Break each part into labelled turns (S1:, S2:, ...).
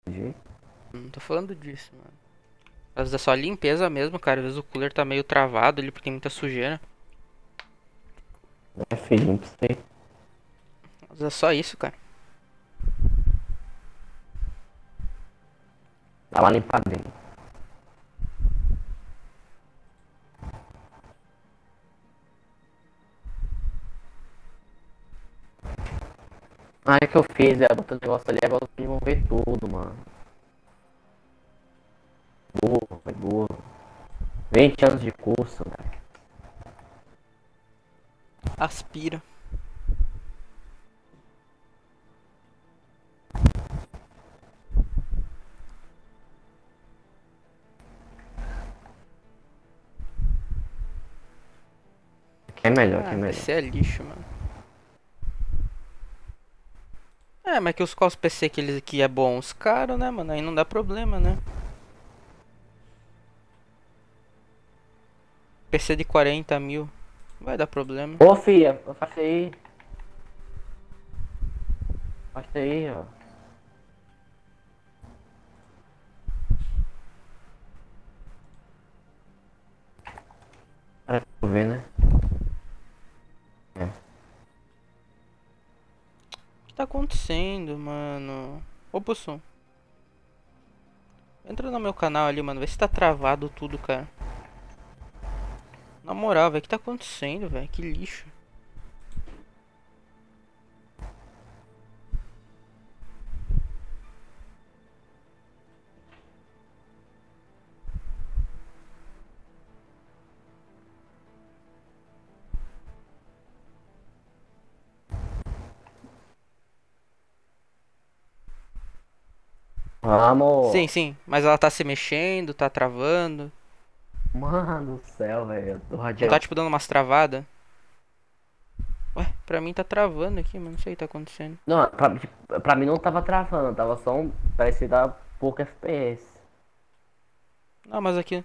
S1: Não tô falando disso, mano. Às vezes é só limpeza mesmo, cara. Às vezes o cooler tá meio travado ali porque tem muita sujeira.
S2: É feio, não sei.
S1: Às vezes é só isso, cara.
S2: Dá uma limpadinha. Ah, é que eu fiz, botei o negócio ali, agora eu vou ver tudo, mano. Burro, foi burro. 20 anos de curso, velho.
S1: Aspira.
S2: Que é
S1: Ah, vai
S2: melhor.
S1: ser lixo, mano. É, mas que os PC que eles aqui é bom, os caros, né, mano? Aí não dá problema, né? PC de 40 mil. Vai dar problema.
S2: Ô, filha, faz aí, ó. Para eu ver, né? É.
S1: O que tá acontecendo, mano? Ô, Possum. Entra no meu canal ali, mano. Vê se tá travado tudo, cara. Na moral, velho. O que tá acontecendo, velho? Que lixo. Sim,
S2: Vamos.
S1: sim. Mas ela tá se mexendo, tá travando.
S2: Mano do céu, velho. Eu tô
S1: Não tá,
S2: radiante.
S1: tipo, dando umas travadas. Ué, pra mim tá travando aqui, mano. Não sei o que tá acontecendo.
S2: Não, pra mim não tava travando, tava só um. Parecia dar pouco FPS.
S1: Não, mas aqui.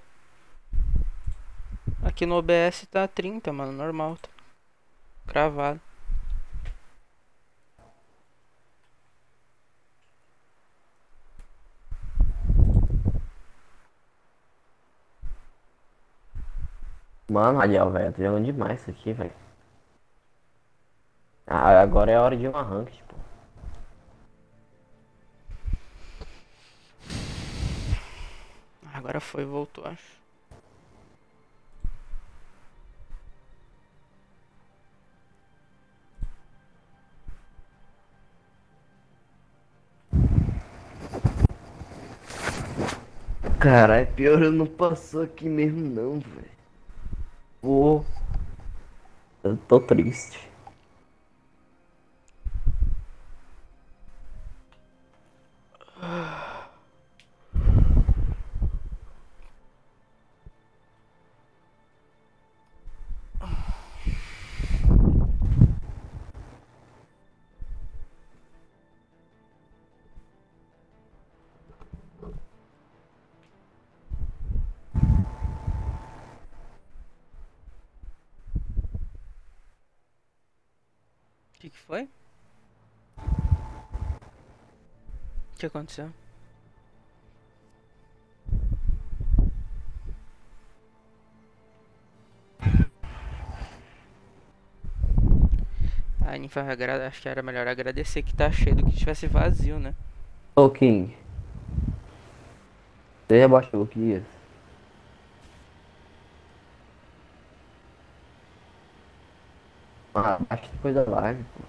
S1: Aqui no OBS tá 30, mano. Normal. Tá cravado.
S2: Mano, Radial, velho, eu tô jogando demais isso aqui, velho. Ah, agora é a hora de um arranque, tipo.
S1: Agora foi, voltou, acho.
S2: Caralho, pior eu não passou aqui mesmo não, velho. Pô, eu tô triste.
S1: O que foi? O que aconteceu? A Ninfa acho que era melhor agradecer que tá cheio do que tivesse vazio, né?
S2: Ô, King, você já baixou o que isso? Ah, baixa depois da live, pô.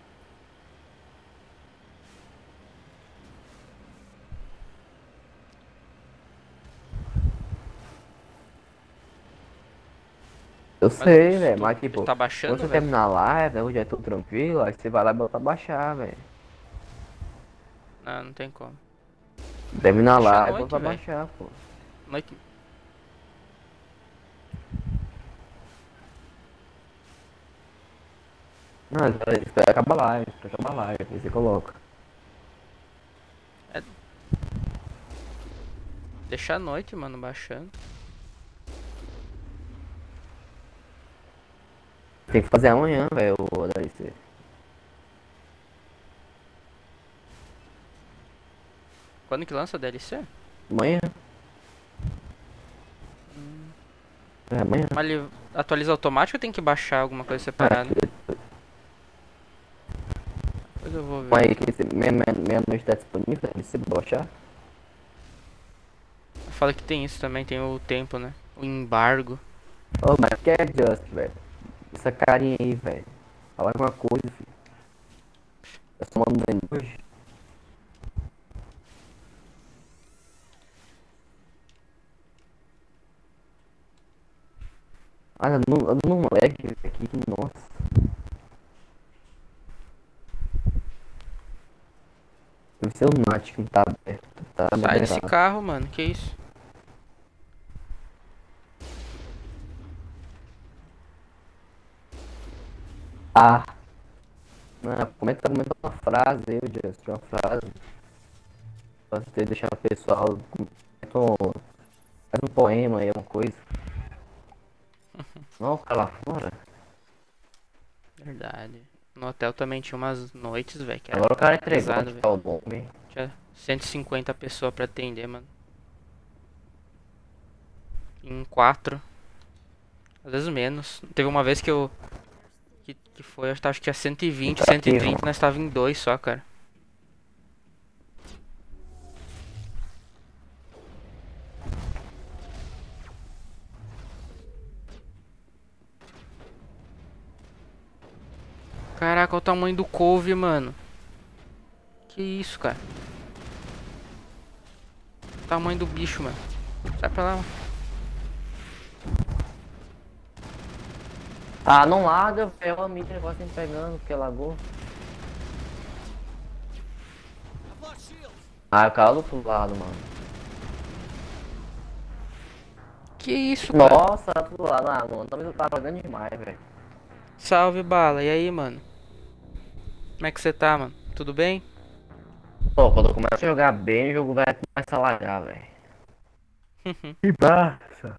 S2: Eu
S1: Mas
S2: sei, velho, mas
S1: tu
S2: tipo,
S1: tá
S2: quando
S1: baixando,
S2: você
S1: velho?
S2: terminar a live, hoje é tudo tranquilo, aí você vai lá e bota pra baixar, velho.
S1: Não, não tem como.
S2: Termina a
S1: Deixa a
S2: live, bota
S1: noite,
S2: pra
S1: velho.
S2: baixar, pô.
S1: Noite.
S2: Não, espera acabar a live, espera acabar a live, aí você coloca.
S1: É, deixa a noite, mano, baixando.
S2: Tem que fazer amanhã, velho, o DLC.
S1: Quando que lança a DLC?
S2: Amanhã? É amanhã?
S1: Mas ele atualiza automático ou tem que baixar alguma coisa
S2: Ah,
S1: separada? Depois eu vou ver.
S2: mas que meia-noite tá disponível, deve ser baixar.
S1: Fala que tem isso também, tem o tempo, né? O embargo.
S2: Ô, mas que é Just, velho? Essa carinha aí, velho. Fala alguma coisa, filho. Eu só mando bem hoje. Ah, eu não lag aqui, nossa. Deve ser o Nath que não tá aberto. Tá
S1: Sai desse
S2: moderado.
S1: carro, mano. Que isso?
S2: Ah, não, comenta uma frase aí, Just, uma frase. Pra você deixar o pessoal. Faz um poema aí, uma coisa. Não, o cara lá fora.
S1: Verdade. No hotel também tinha umas noites, velho, que era
S2: Agora o cara entregou
S1: pesado,
S2: onde
S1: velho.
S2: tá o nome.
S1: Tinha 150 pessoas pra atender, mano. Em 4. Às vezes menos. Teve uma vez que eu. Que foi, acho que tinha 120,
S2: Tá aqui,
S1: 130, nós tava em 2 só, cara. Caraca, olha o tamanho do couve, mano. Que isso, cara. O tamanho do bicho, mano. Sai pra lá, mano.
S2: Ah, não larga, velho. O negócio me pegando, porque lagou. Ah, o cara do outro lado, mano.
S1: Que isso, cara.
S2: Nossa, do outro lado. Ah, mano, talvez eu tava pagando demais, velho.
S1: Salve, bala. E aí, mano? Como é que você tá, mano? Tudo bem?
S2: Pô, quando eu começo a jogar bem, o jogo vai começar a lagar, velho. Que Barça.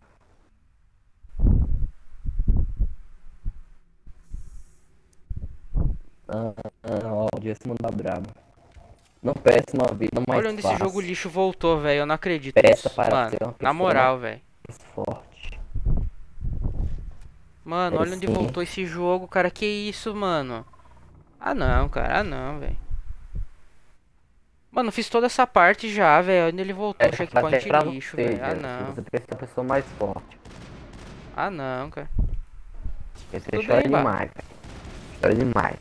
S2: Ó, o dia se mandar brabo. Não peça uma vida mais
S1: Olha onde esse jogo
S2: fácil.
S1: lixo voltou, velho. Eu não acredito
S2: Peça
S1: nisso.
S2: para
S1: Mano,
S2: ser uma
S1: na
S2: pessoa
S1: moral, velho.
S2: mais forte.
S1: Mano,
S2: É
S1: olha onde
S2: sim.
S1: voltou esse jogo, cara. Que isso, mano? Ah, não, cara. Ah, não, velho. Mano, fiz toda essa parte já, velho. Onde ele voltou,
S2: Essa frase é
S1: checkpoint
S2: pra
S1: lixo,
S2: você,
S1: velho. Ah,
S2: Jess.
S1: não.
S2: Você tem que ser uma pessoa mais forte.
S1: Ah, não, cara.
S2: Porque você
S1: Tudo
S2: chora
S1: bem, bah.
S2: demais, velho. Chora demais.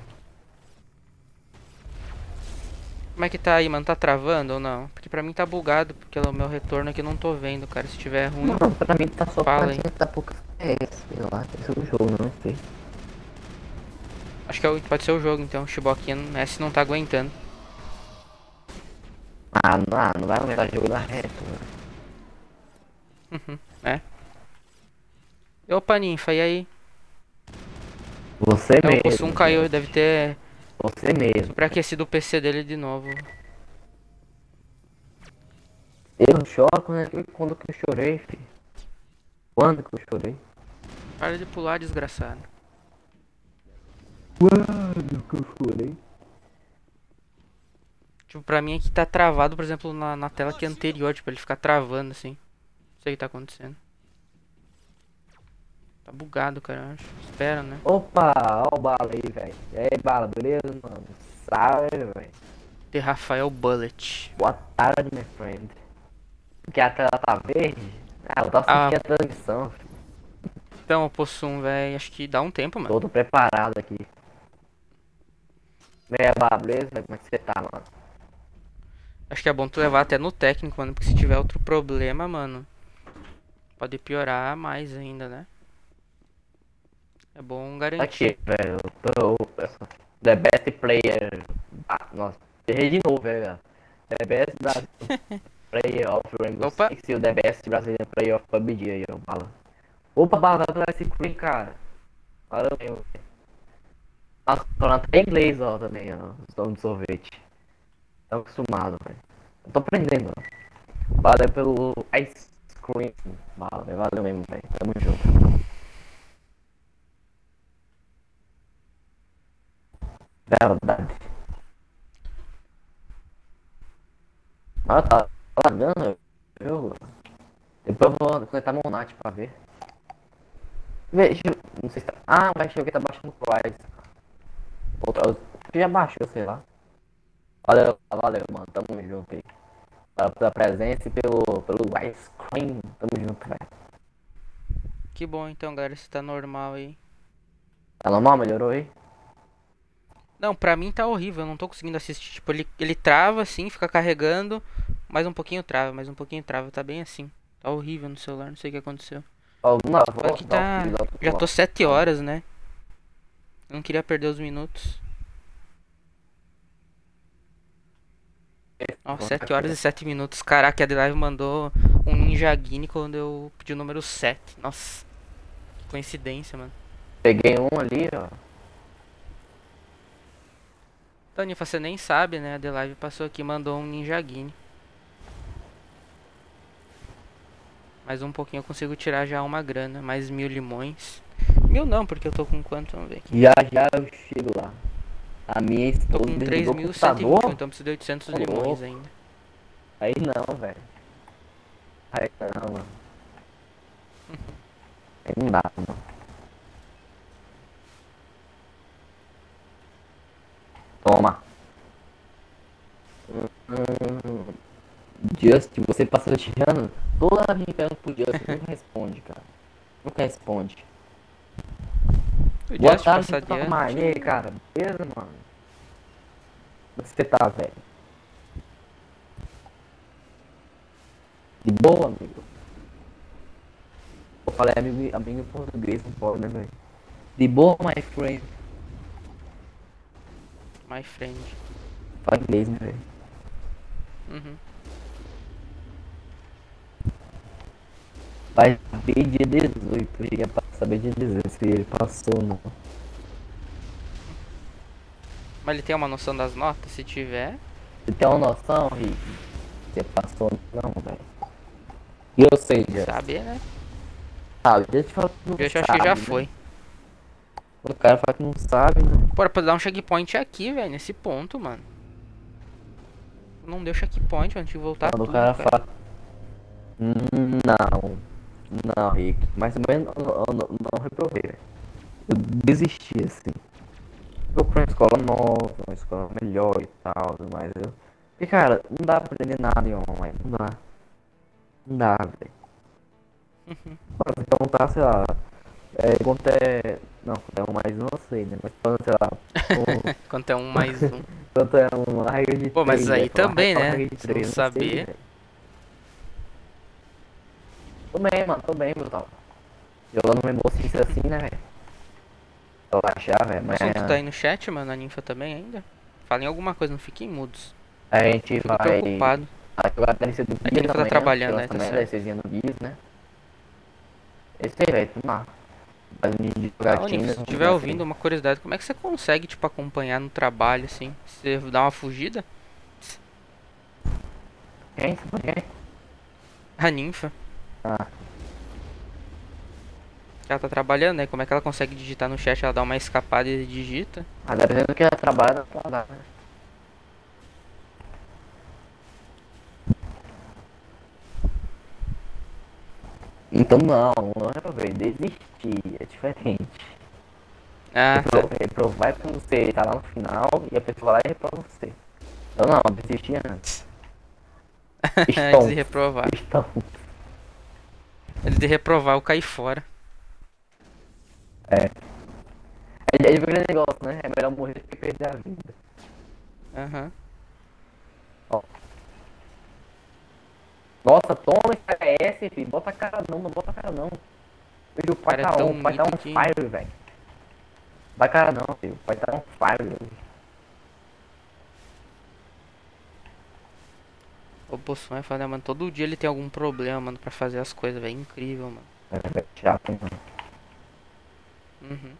S1: Como é que tá aí, mano? Tá travando ou não? Porque pra mim tá bugado, porque o meu retorno aqui eu não tô vendo, cara. Se tiver ruim,
S2: Não, pra mim tá só
S1: fala
S2: pra
S1: aí.
S2: quem tá pouco FPS, sei lá, esse é o jogo, não sei.
S1: Acho que pode ser o jogo, então. O Shibokinha S não tá aguentando.
S2: Ah, não vai aumentar o jogo da reta, velho.
S1: É. Opa, Ninfa, e aí?
S2: Você
S1: É, o Possum
S2: mesmo,
S1: caiu,
S2: Jess.
S1: deve ter
S2: Você mesmo.
S1: superaquecido o PC dele de novo.
S2: Eu choro quando que eu chorei, filho. Quando que eu chorei?
S1: Para de pular, desgraçado.
S2: Quando que eu chorei?
S1: Tipo, pra mim aqui tá travado, por exemplo, na tela que é anterior, tipo, ele fica travando assim. Não sei o que tá acontecendo. Tá bugado, cara, eu acho. Espera, né?
S2: Opa, ó o bala aí, velho. E aí, bala, beleza, mano? Salve, velho.
S1: The Rafael Bullet.
S2: Boa tarde, my friend. Porque a tela tá verde? Ah, eu tô
S1: Ah,
S2: assistindo a transmissão, filho.
S1: então, o Possum, velho, acho que dá um tempo, mano.
S2: Todo preparado aqui. Meia bala, beleza? Como é que você tá, mano?
S1: Acho que é bom tu levar até no técnico, mano, porque se tiver outro problema, mano, pode piorar mais ainda, né? É bom garantir.
S2: Aqui, velho. The best player. Ah, nossa, errei de novo, velho. The best player of Rainbow
S1: Opa,
S2: Six e o The best Brazilian player of PUBG aí, ó, bala. Opa, bala, vai pegar esse Queen, cara. Valeu, meu. Nossa, falando até inglês, ó, também, ó. Os donos de sorvete. Tô acostumado, velho. Eu tô aprendendo, ó. Valeu pelo Ice Cream. Bala, velho. Valeu mesmo, velho. Tamo junto. Verdade. Ah, tá largando o jogo. Depois eu vou conectar meu NAT pra ver. Veja, não sei se tá. Ah, vai chegar que tá baixando o Price. Outra, que já baixou, sei lá. Valeu, valeu, mano. Tamo junto aí. Pela presença e pelo ice cream. Tamo junto, velho.
S1: Que bom então, galera, se tá normal aí.
S2: Tá normal? Melhorou aí?
S1: Não, pra mim tá horrível, eu não tô conseguindo assistir. Tipo, ele trava assim, fica carregando, mais um pouquinho trava, mais um pouquinho trava, tá bem assim. Tá horrível no celular, não sei o que aconteceu.
S2: Ó, não,
S1: Fora
S2: vou
S1: que
S2: dar o filho
S1: tá.
S2: da outra
S1: Já tô
S2: colar.
S1: 7
S2: Calma.
S1: horas, né? Eu não queria perder os minutos. Ó, 7 horas e 7 minutos. Caraca, a Adelive mandou um Ninja Guine quando eu pedi o número 7. Nossa, que coincidência, mano.
S2: Peguei um ali, ó.
S1: Tanifa, você nem sabe, né? A Adelive passou aqui e mandou um Ninja Guine. Mais um pouquinho eu consigo tirar já uma grana. Mais 1000 limões. 1000 não, porque eu tô com quanto? Vamos ver aqui.
S2: Já já eu chego lá. A minha
S1: Tô
S2: esposa
S1: com
S2: derrubou o
S1: 3121,
S2: computador.
S1: então preciso de 800
S2: Ô,
S1: limões
S2: louco.
S1: ainda.
S2: Aí não, velho. Aí não, mano. Aí não dá, não. Toma. Just, você passa tirando. Toda hora me pergunta pro Just, nunca responde, cara. Nunca responde.
S1: O
S2: Boa
S1: Just
S2: tarde,
S1: passar
S2: Tomar. E
S1: adiante.
S2: aí, cara? Beleza, mano? Como você tá, velho? De boa, amigo? Eu falei amigo em português, não pode, né, velho? De boa, my friend.
S1: My friend.
S2: Fala inglês, né, velho?
S1: Uhum.
S2: Vai saber dia 18. Eu cheguei pra saber dia 18 se ele passou ou não.
S1: Mas ele tem uma noção das notas? Se tiver.
S2: Você tem uma noção, Rick? Se passou ou não, velho? E eu sei,
S1: Tem que
S2: Just.
S1: saber, né?
S2: Ah, o Just fala que não
S1: Eu já acho que já
S2: sabe, né?
S1: foi.
S2: Quando o cara fala que não sabe, né?
S1: Bora pra dar um checkpoint aqui, velho. Nesse ponto, mano. Não deu checkpoint, mano. Tinha que voltar
S2: Quando o
S1: tudo,
S2: cara
S1: cara.
S2: fala. Não. Não, Rick. Mas também não reprovei, velho. Eu desisti, assim. Procurei uma escola nova, uma escola melhor e tal, mas eu. E cara, não dá pra aprender nada em online, não dá. Não dá, velho. Pode me perguntar, sei lá, quanto é. Não, quanto é um mais um eu sei, né? Mas falando, sei lá,
S1: Quanto é um mais um.
S2: quanto é uma regra de
S1: Pô, mas
S2: 3,
S1: aí também,
S2: fala
S1: né?
S2: regra de
S1: Se não
S2: 3, eu não sei,
S1: saber.
S2: velho. Tô bem, meu tal. Jogando Rainbow Six assim, né, velho? Relaxar, velho,
S1: O som que tu tá
S2: amanhã
S1: aí no chat, mano. A ninfa também ainda. Falem alguma coisa, não fiquem mudos.
S2: a gente
S1: Fico
S2: vai.
S1: preocupado.
S2: Vai jogar DLC do
S1: É que a
S2: Gears
S1: ninfa tá
S2: amanhã,
S1: trabalhando,
S2: tem
S1: né? Tá
S2: lançamento da
S1: certo.
S2: DLCzinha do Gears, né? Esse aí, velho, vamos lá. De
S1: Ah, ô, ninfa,
S2: jogatina,
S1: se tu
S2: vamos
S1: estiver
S2: jogar isso aí.
S1: ouvindo, uma curiosidade. Como é que você consegue, tipo, acompanhar no trabalho, assim? Você dá uma fugida?
S2: Quem? Você foi quem?
S1: A ninfa.
S2: Ah,
S1: Ela tá trabalhando, né? Como é que ela consegue digitar no chat? Ela dá uma escapada e digita.
S2: dependendo do que ela trabalha, ela dá, né? Então não reprovei, desisti, é diferente.
S1: Ah, tá.
S2: Reprovar é quando você tá lá no final e a pessoa vai lá e reprova você. Eu não, desisti antes.
S1: Antes
S2: Estão,
S1: de reprovar.
S2: estão.
S1: Antes de reprovar, eu caí fora.
S2: É. É aquele negócio, né? É melhor morrer do que perder a vida.
S1: Aham.
S2: Ó. Nossa, toma esse filho. Bota a cara não, não bota a cara não. Filho, o
S1: O
S2: pai
S1: cara é tão
S2: o pai tá
S1: mito
S2: on
S1: que.
S2: fire, velho. Vai cara não, filho. O pai tá on fire, velho.
S1: O Bolsonaro fala, né, mano, todo dia ele tem algum problema, mano, pra fazer as coisas, velho. Incrível, mano.
S2: É chato, mano.
S1: Uhum.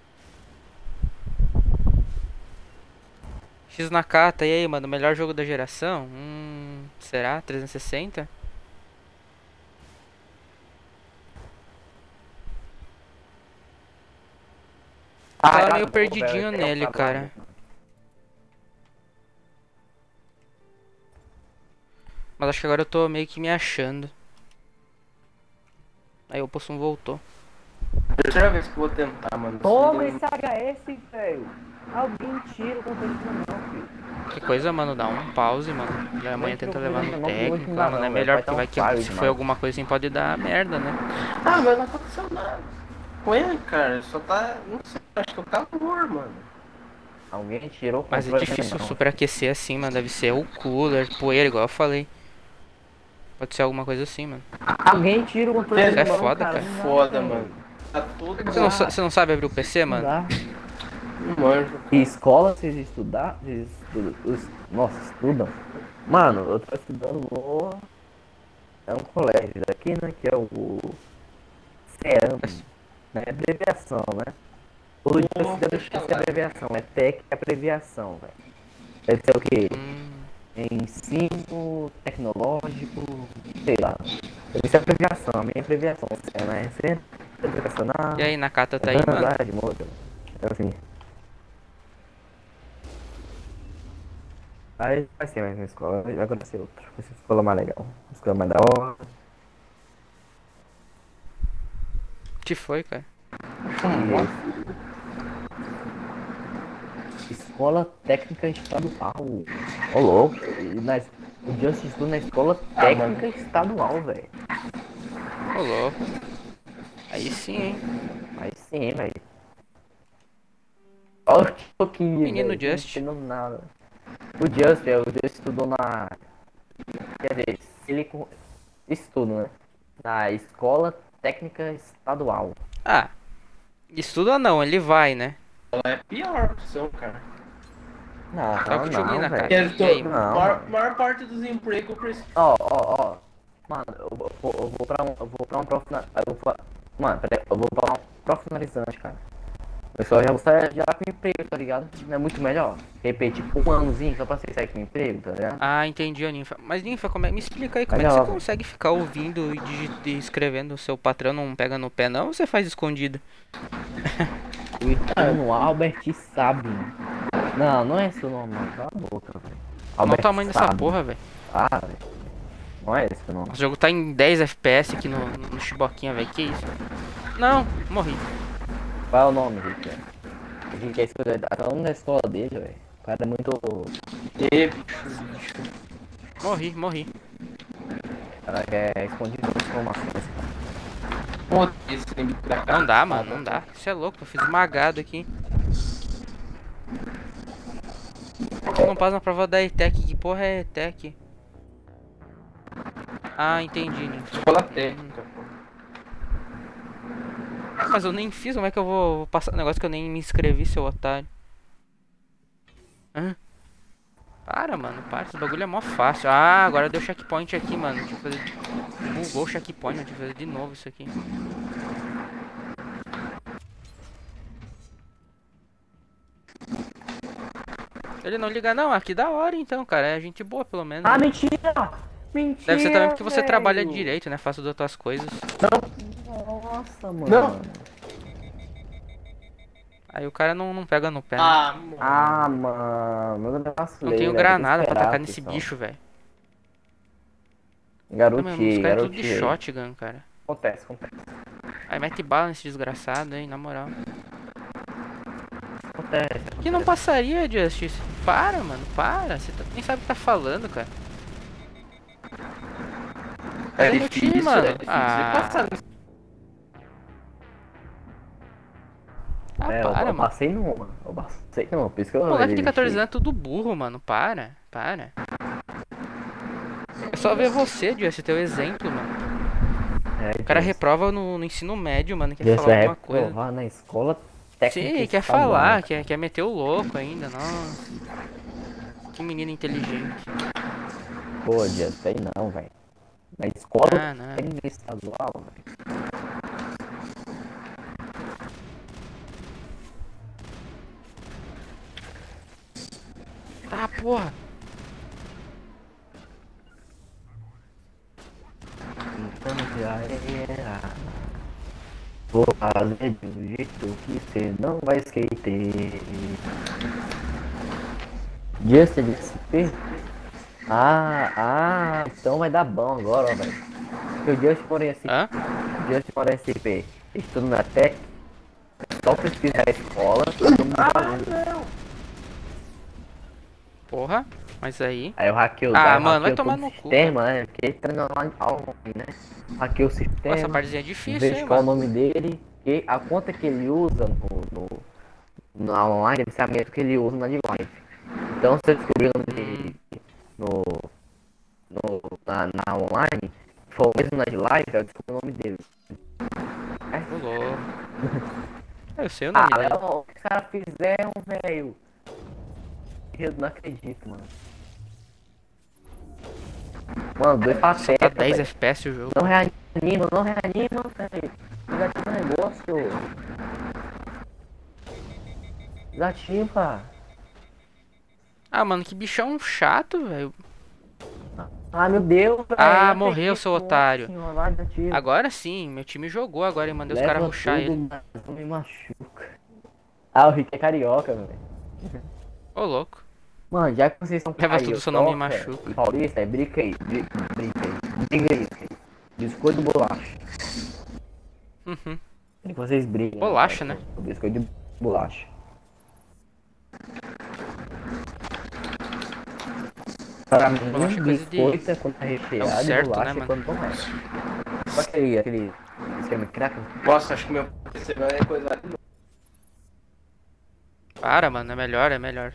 S1: X Nakata, e aí, mano, melhor jogo da geração? Será? 360? Eu tava meio perdidinho nele, cara. Mas acho que agora eu tô meio que me achando. Aí o Possum voltou.
S3: Terceira vez que eu vou tentar, mano.
S2: Toma
S3: Se-
S2: esse HS, velho. Alguém tira o controle do não, filho.
S1: Que coisa, mano, dá um pause, mano. Já amanhã tenta levar no técnico lá, mano. É melhor porque vai que se foi alguma coisa assim pode dar merda, né?
S3: Ah, mas não aconteceu nada com ele, cara. Só tá. Não sei, acho que é o calor, mano.
S2: Alguém tirou o
S1: Mas é
S2: controle
S1: difícil
S2: do não.
S1: superaquecer assim, mano. Deve ser o cooler, poeira, igual eu falei. Pode ser alguma coisa assim, mano.
S2: Alguém tira o controle
S1: Isso é
S2: do não,
S1: foda,
S2: cara.
S1: cara.
S2: Não dá,
S3: Foda,
S2: velho.
S3: mano. Tá tudo.
S1: Você não sabe abrir o PC,
S2: Não
S1: mano?
S2: dá.
S3: Não manjo.
S2: E escola, vocês estudar? Nossa, estudam. Mano, eu tô estudando no. É um colégio daqui, né? Que é o CEAM, né? É abreviação, né? Todo dia você deve esquecer a abreviação. É TEC é abreviação, velho. Deve ser o quê? Ensino tecnológico, sei lá. Deve ser a abreviação, a minha abreviação. É, né? Centro Educacional.
S1: E aí, Nakata tá aí, mano?
S2: De moda. Assim. Aí vai ser mais uma escola, agora vai ser outra. Vai ser uma escola mais legal. Uma escola mais da hora.
S1: Que foi, cara?
S2: Escola Técnica Estadual. Ô louco. O Just estuda na Escola Técnica Estadual, velho.
S1: Ô, louco. Aí sim, hein?
S2: Aí sim, velho. Olha que pouquinho.
S1: Menino
S2: véio,
S1: Just.
S2: Não entendo nada. O Just estudou na. Quer dizer, Silicon. Estudo, né? Na Escola Técnica Estadual.
S1: Ah, estuda não, ele vai, né?
S3: Ela é a pior opção, cara.
S2: Não,
S1: Toca o Tchumi na cara.
S3: Porque
S1: E aí,
S2: Não,
S3: maior parte dos empregos eu preciso.
S2: Ó. Mano, eu vou pra um profissionalizante. Mano, peraí, eu vou pra um profissionalizante, cara. O pessoal já sai já com emprego, tá ligado? Não é muito melhor. Repetir tipo, um anozinho só pra você sair com emprego, tá ligado?
S1: Ah, entendi, a Ninfa. Mas Ninfa, me explica aí, como é
S2: Olha
S1: que
S2: lá,
S1: você consegue ficar ouvindo e escrevendo? O seu patrão não pega no pé, não? Ou você faz escondido?
S2: O Itano Albert sabe. Não é seu nome, não. Cala a boca, velho.
S1: Olha o tamanho dessa
S2: Sabe.
S1: porra, velho.
S2: Ah, velho. Não é esse o nome.
S1: O jogo tá em 10 FPS aqui no Chiboquinha, velho. Que isso? Não, morri.
S2: Qual é o nome, Rick? O Rick é escolhido. Até o nome da escola dele, velho. O cara é muito.
S3: Bicho.
S1: Morri.
S2: O cara é escondido de informações, cara.
S3: Pô, esse inimigo da cara.
S1: Não dá, mano, não dá. Você é louco, eu fiz esmagado aqui. Eu não passo na prova da ETEC. Que porra é ETEC? Ah, entendi, Ninfa.
S3: Escola técnica, pô.
S1: Mas eu nem fiz, como é que eu vou passar um negócio que eu nem me inscrevi, seu otário? Hã? Para, mano, para, esse bagulho é mó fácil. Ah, agora deu checkpoint aqui, mano. Deixa eu fazer. Bugou o checkpoint, deixa eu fazer de novo isso aqui. Ele não liga não, aqui da hora então, cara. É gente boa pelo menos.
S2: Ah,
S1: né?
S2: mentira! Mentira!
S1: Deve ser também porque você
S2: velho.
S1: trabalha direito, né? Faço das tuas coisas.
S2: Nossa, mano.
S3: Não.
S1: Aí o cara não pega no pé. Né?
S3: Ah, mano.
S2: Ah, mano. Eu
S1: Não tenho granada pra tacar nesse bicho, velho. Os
S2: Garotinho,
S1: caras é tudo de
S2: garotinho.
S1: shotgun, cara.
S2: Acontece.
S1: Aí mete bala nesse desgraçado, hein, na moral.
S2: Acontece.
S1: Que não passaria, Justice. Para, mano, para. Você nem sabe o que tá falando, cara.
S3: É
S1: Cadê meu time,
S3: difícil,
S1: mano?
S3: é difícil.
S1: Ah.
S3: Passar nesse-
S1: Ah,
S2: É,
S1: para,
S2: eu
S1: mano.
S2: passei numa. Eu passei numa, por isso que eu
S1: Moleque de
S2: desisti.
S1: 14 anos é tudo burro, mano. Para. É só ver você, Justice, teu exemplo, mano.
S2: É,
S1: O cara reprova no ensino médio, mano. Quer
S2: já
S1: falar
S2: vai
S1: alguma coisa.
S2: reprovar na escola técnica.
S1: Sim, quer
S2: estadual.
S1: falar, quer meter o louco ainda, nossa. Que menino inteligente.
S2: Pô, já sei não, velho. Na escola
S1: Ah, não.
S2: técnica estadual, velho.
S1: Ah, porra.
S2: Então já era. Vou fazer do jeito que você não vai esquecer. Just SP? Então vai dar bom agora, ó, velho. Porque o Just for SP,
S1: Hã?
S2: Just for SP, estudo na Tech, só pesquisar a escola, todo mundo aluno.
S1: Porra, mas aí.
S2: Aí eu hackei o
S1: Mano, vai tomar
S2: todo
S1: no
S2: o
S1: cu.
S2: sistema, né? Porque ele treina lá online, né? Hackei o
S1: Pô, essa
S2: sistema,
S1: partezinha é difícil,
S2: vejo
S1: hein,
S2: qual o
S1: mano.
S2: nome dele, e a conta que ele usa na online deve ser a mesma que ele usa na de live. Então se eu descobrir o nome dele no, na online, se for o mesmo na de live, eu descobri o nome dele.
S1: Ô, louco. Eu sei o nome dele.
S2: O que os caras fizeram, velho? Eu não acredito, mano. Mano, 2
S1: Tá
S2: patetas,
S1: 10
S2: velho.
S1: FPS o jogo.
S2: Não reanima, velho. Desativa o negócio. Desativa.
S1: Ah, mano, que bichão chato, velho.
S2: Ah, meu Deus, velho.
S1: Ah,
S2: não
S1: morreu,
S2: acredito,
S1: seu
S2: nossa
S1: otário.
S2: senhora, vai, desativa.
S1: Agora sim, meu time jogou agora e mandei os
S2: Leva
S1: caras rushar
S2: tudo,
S1: ele.
S2: mas não me machuca. Ah, o Rick é carioca, velho.
S1: Ô, louco.
S2: Mano, já que vocês são
S1: Leva tudo, seu nome me
S2: carioca
S1: machuca.
S2: e paulista, briga aí. Briga aí. Biscoito de bolacha.
S1: Uhum.
S2: E vocês brigam.
S1: Bolacha, né?
S2: O biscoito de bolacha. Pra mim,
S1: Bolacha é coisa de-
S2: biscoito é quando tá recheado e
S1: certo,
S2: bolacha
S1: né,
S2: é quando não é. Só aquele esquema de crack.
S3: Nossa, acho que meu PC vai coisar de novo.
S1: Para, mano, é melhor.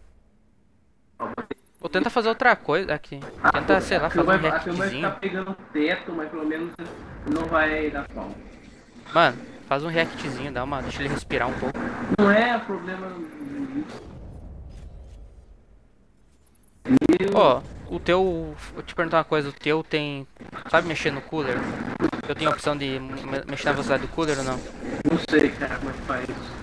S1: Ou tenta fazer outra coisa aqui. Tenta, sei lá, fazer um
S3: A vai ficar
S1: reactzinho.
S3: pegando o teto, mas pelo menos não vai dar pau.
S1: Mano, faz um reactzinho, deixa ele respirar um pouco.
S3: Não é problema.
S1: Ó, o teu. Vou te perguntar uma coisa, o teu tem. Sabe mexer no cooler? Eu tenho a opção de mexer na velocidade do cooler ou não?
S3: Não sei, cara, como é que faz isso.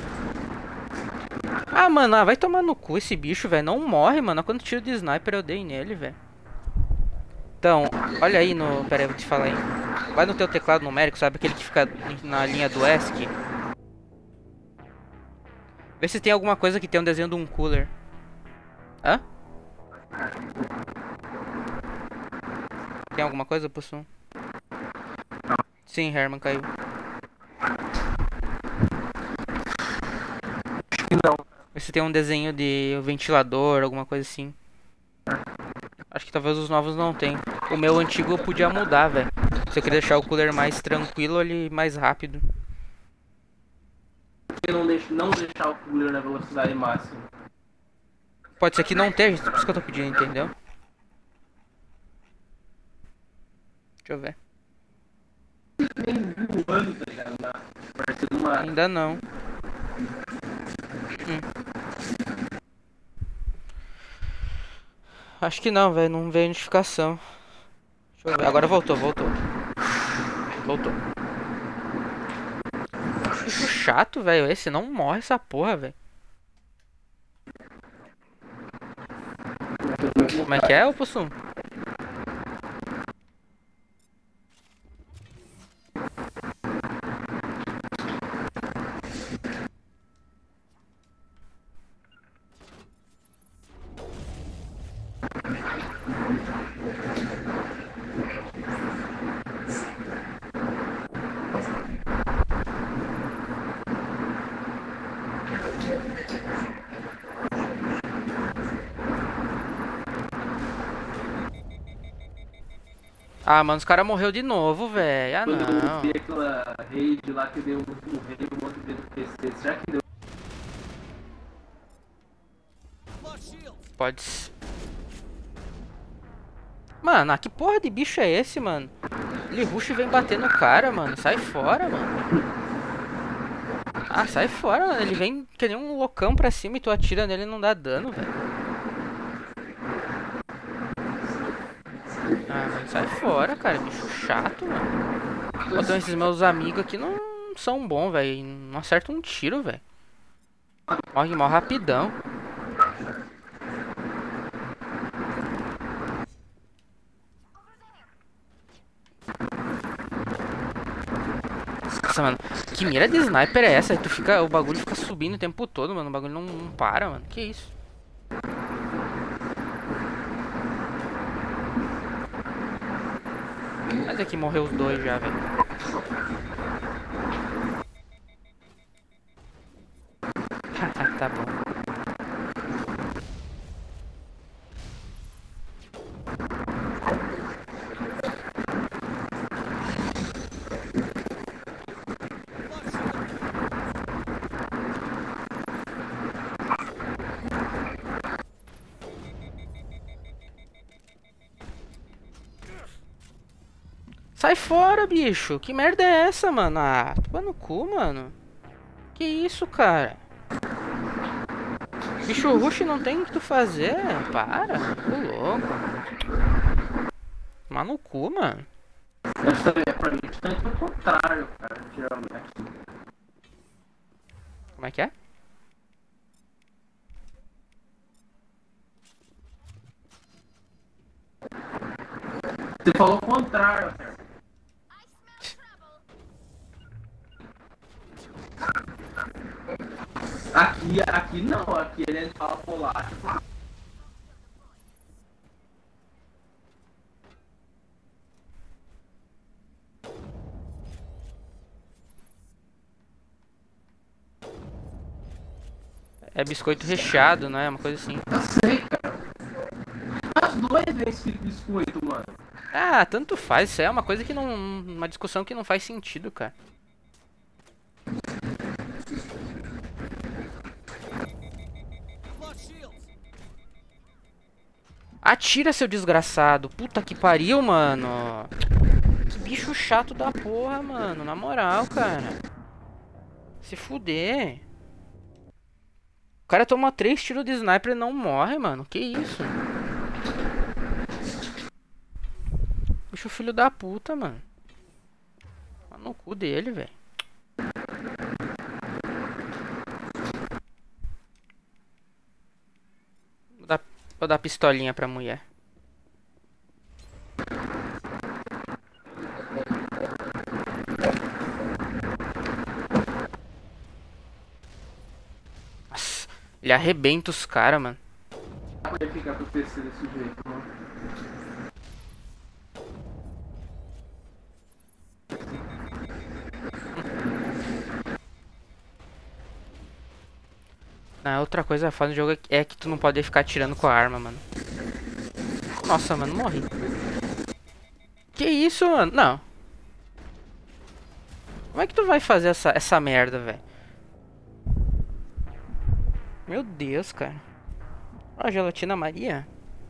S1: Ah, mano, vai tomar no cu esse bicho, velho. Não morre, mano. Quando tiro de sniper eu dei nele, velho. Então, olha aí no. Pera aí, eu vou te falar aí. Vai no teu teclado numérico, sabe? Aquele que fica na linha do ESC. Vê se tem alguma coisa que tem um desenho de um cooler. Hã? Tem alguma coisa, Pussum? Sim, Herman caiu.
S3: Não.
S1: Vê se tem um desenho de ventilador, alguma coisa assim. Acho que talvez os novos não tem. O meu antigo eu podia mudar, velho. Se eu queria deixar o cooler mais tranquilo, ele mais rápido.
S3: Porque não deixar o cooler na velocidade máxima.
S1: Pode ser que não esteja, por isso que eu tô pedindo, entendeu? Deixa eu ver.
S3: Voando, tá ligado? Parecendo uma.
S1: Ainda não. Acho que não, velho. Não veio notificação. Deixa eu ver. Agora voltou. Voltou. Bicho chato, velho. Esse não morre essa porra, velho. Como é que é, ô Possum? Ah, mano, os caras morreu de novo, velho. Ah,
S3: Quando eu
S1: não.
S3: vi aquela raid lá que deu um rei no outro dedo do PC, será que deu?
S1: Pode ser. Mano, que porra de bicho é esse, mano? Ele rush e vem bater no cara, mano. Sai fora, mano. Ah, sai fora, mano. Ele vem que nem um loucão pra cima e tu atira nele e não dá dano, velho. Ah, mano, sai fora, cara. Bicho chato, mano. Então esses meus amigos aqui não são bons, velho. Não acertam um tiro, velho. Morre mal rapidão. Nossa, mano, que mira de sniper é essa? O bagulho fica subindo o tempo todo, mano. O bagulho não para, mano. Que isso? certeza que morreu os dois já, velho. Tá bom. Sai fora, bicho. Que merda é essa, mano? Ah, toma no cu, mano. Que isso, cara? Bicho rush não tem o que tu fazer. Para. Tô louco. Toma no cu, mano.
S3: Essa é pra mim bastante o contrário, cara, geralmente.
S1: Como é que é?
S3: Você falou o contrário, cara. Aqui não, aqui ele fala polar.
S1: É biscoito recheado, não é? Uma coisa assim.
S3: Eu sei, cara. As duas vezes que biscoito, mano.
S1: Ah, tanto faz. Isso aí é uma coisa que não. Uma discussão que não faz sentido, cara. Atira, seu desgraçado. Puta que pariu, mano. Que bicho chato da porra, mano. Na moral, cara. Se fuder. O cara toma 3 tiros de sniper e não morre, mano. Que isso? Bicho filho da puta, mano. Tá no cu dele, velho. Vou dar pistolinha pra mulher. Nossa, ele arrebenta os caras, mano.
S3: Não poder ficar pro PC desse jeito, mano.
S1: Ah, outra coisa foda do jogo é que tu não pode ficar atirando com a arma, mano. Nossa, mano, morri. Que isso, mano? Não. Como é que tu vai fazer essa merda, velho? Meu Deus, cara. Ó, gelatina Maria.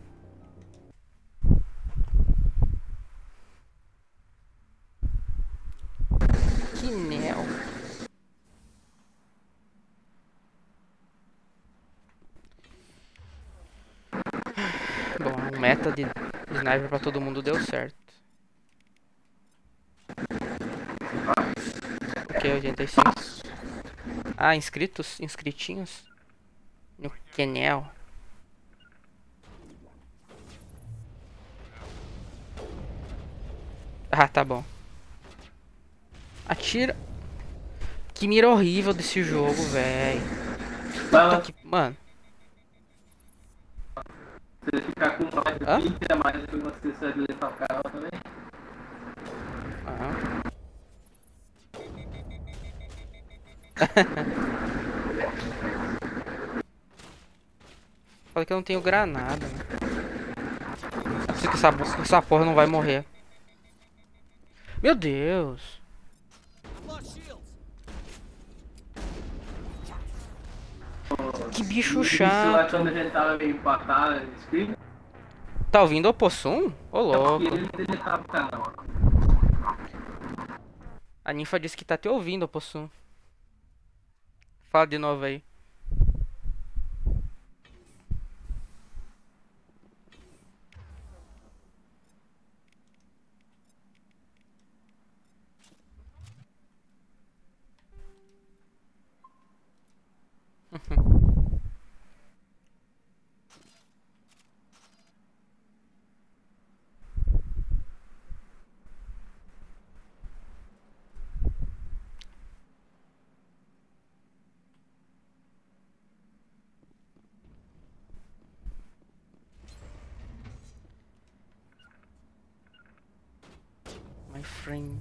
S1: Que neo. Bom, o meta de sniper pra todo mundo deu certo. Ok, 85. Ah, inscritos? Inscritinhos? No canal. Ah, tá bom. Atira. Que mira horrível desse jogo, velho. Puta que... Mano.
S3: Se ele ficar com mais de
S1: Hã?
S3: 20 a mais do que você sabe levar o carro também.
S1: Aham. Fala que eu não tenho granada, né? Eu sei que essa porra não vai morrer. Meu Deus. Que bicho
S3: Isso lá
S1: chato.
S3: quando a gente tava meio empatado, inscrito,
S1: Tá ouvindo o Possum? Ô, louco.
S3: ele deletava o canal.
S1: A ninfa disse que tá te ouvindo, ô Possum. Fala de novo aí. Frame.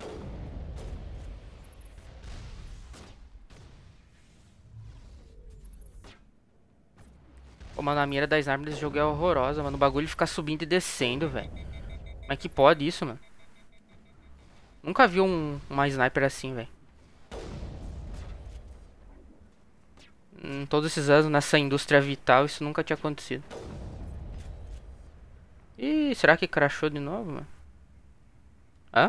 S1: Pô, mano, a mira da sniper desse jogo é horrorosa, mano. O bagulho fica subindo e descendo, velho. Como é que pode isso, mano? Nunca vi uma sniper assim, velho. Em todos esses anos nessa indústria vital, isso nunca tinha acontecido. Ih, será que crashou de novo, mano? Hã?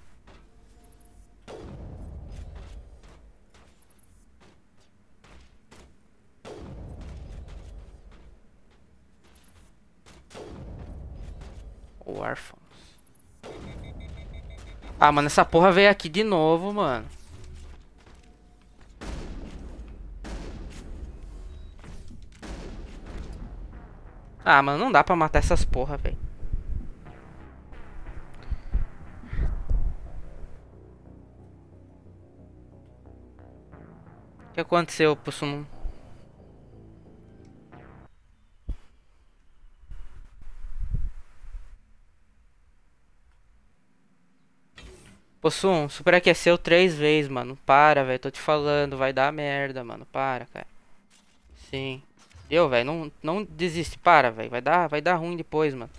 S1: Orphans. Ah, mano, essa porra veio aqui de novo, mano. Ah, mano, não dá pra matar essas porra, velho. O que aconteceu, Possum? Possum, superaqueceu 3 vezes, mano. Para, velho. Tô te falando, vai dar merda, mano. Para, cara. Sim. Eu, velho, não desiste. Para, velho. Vai dar ruim depois, mano.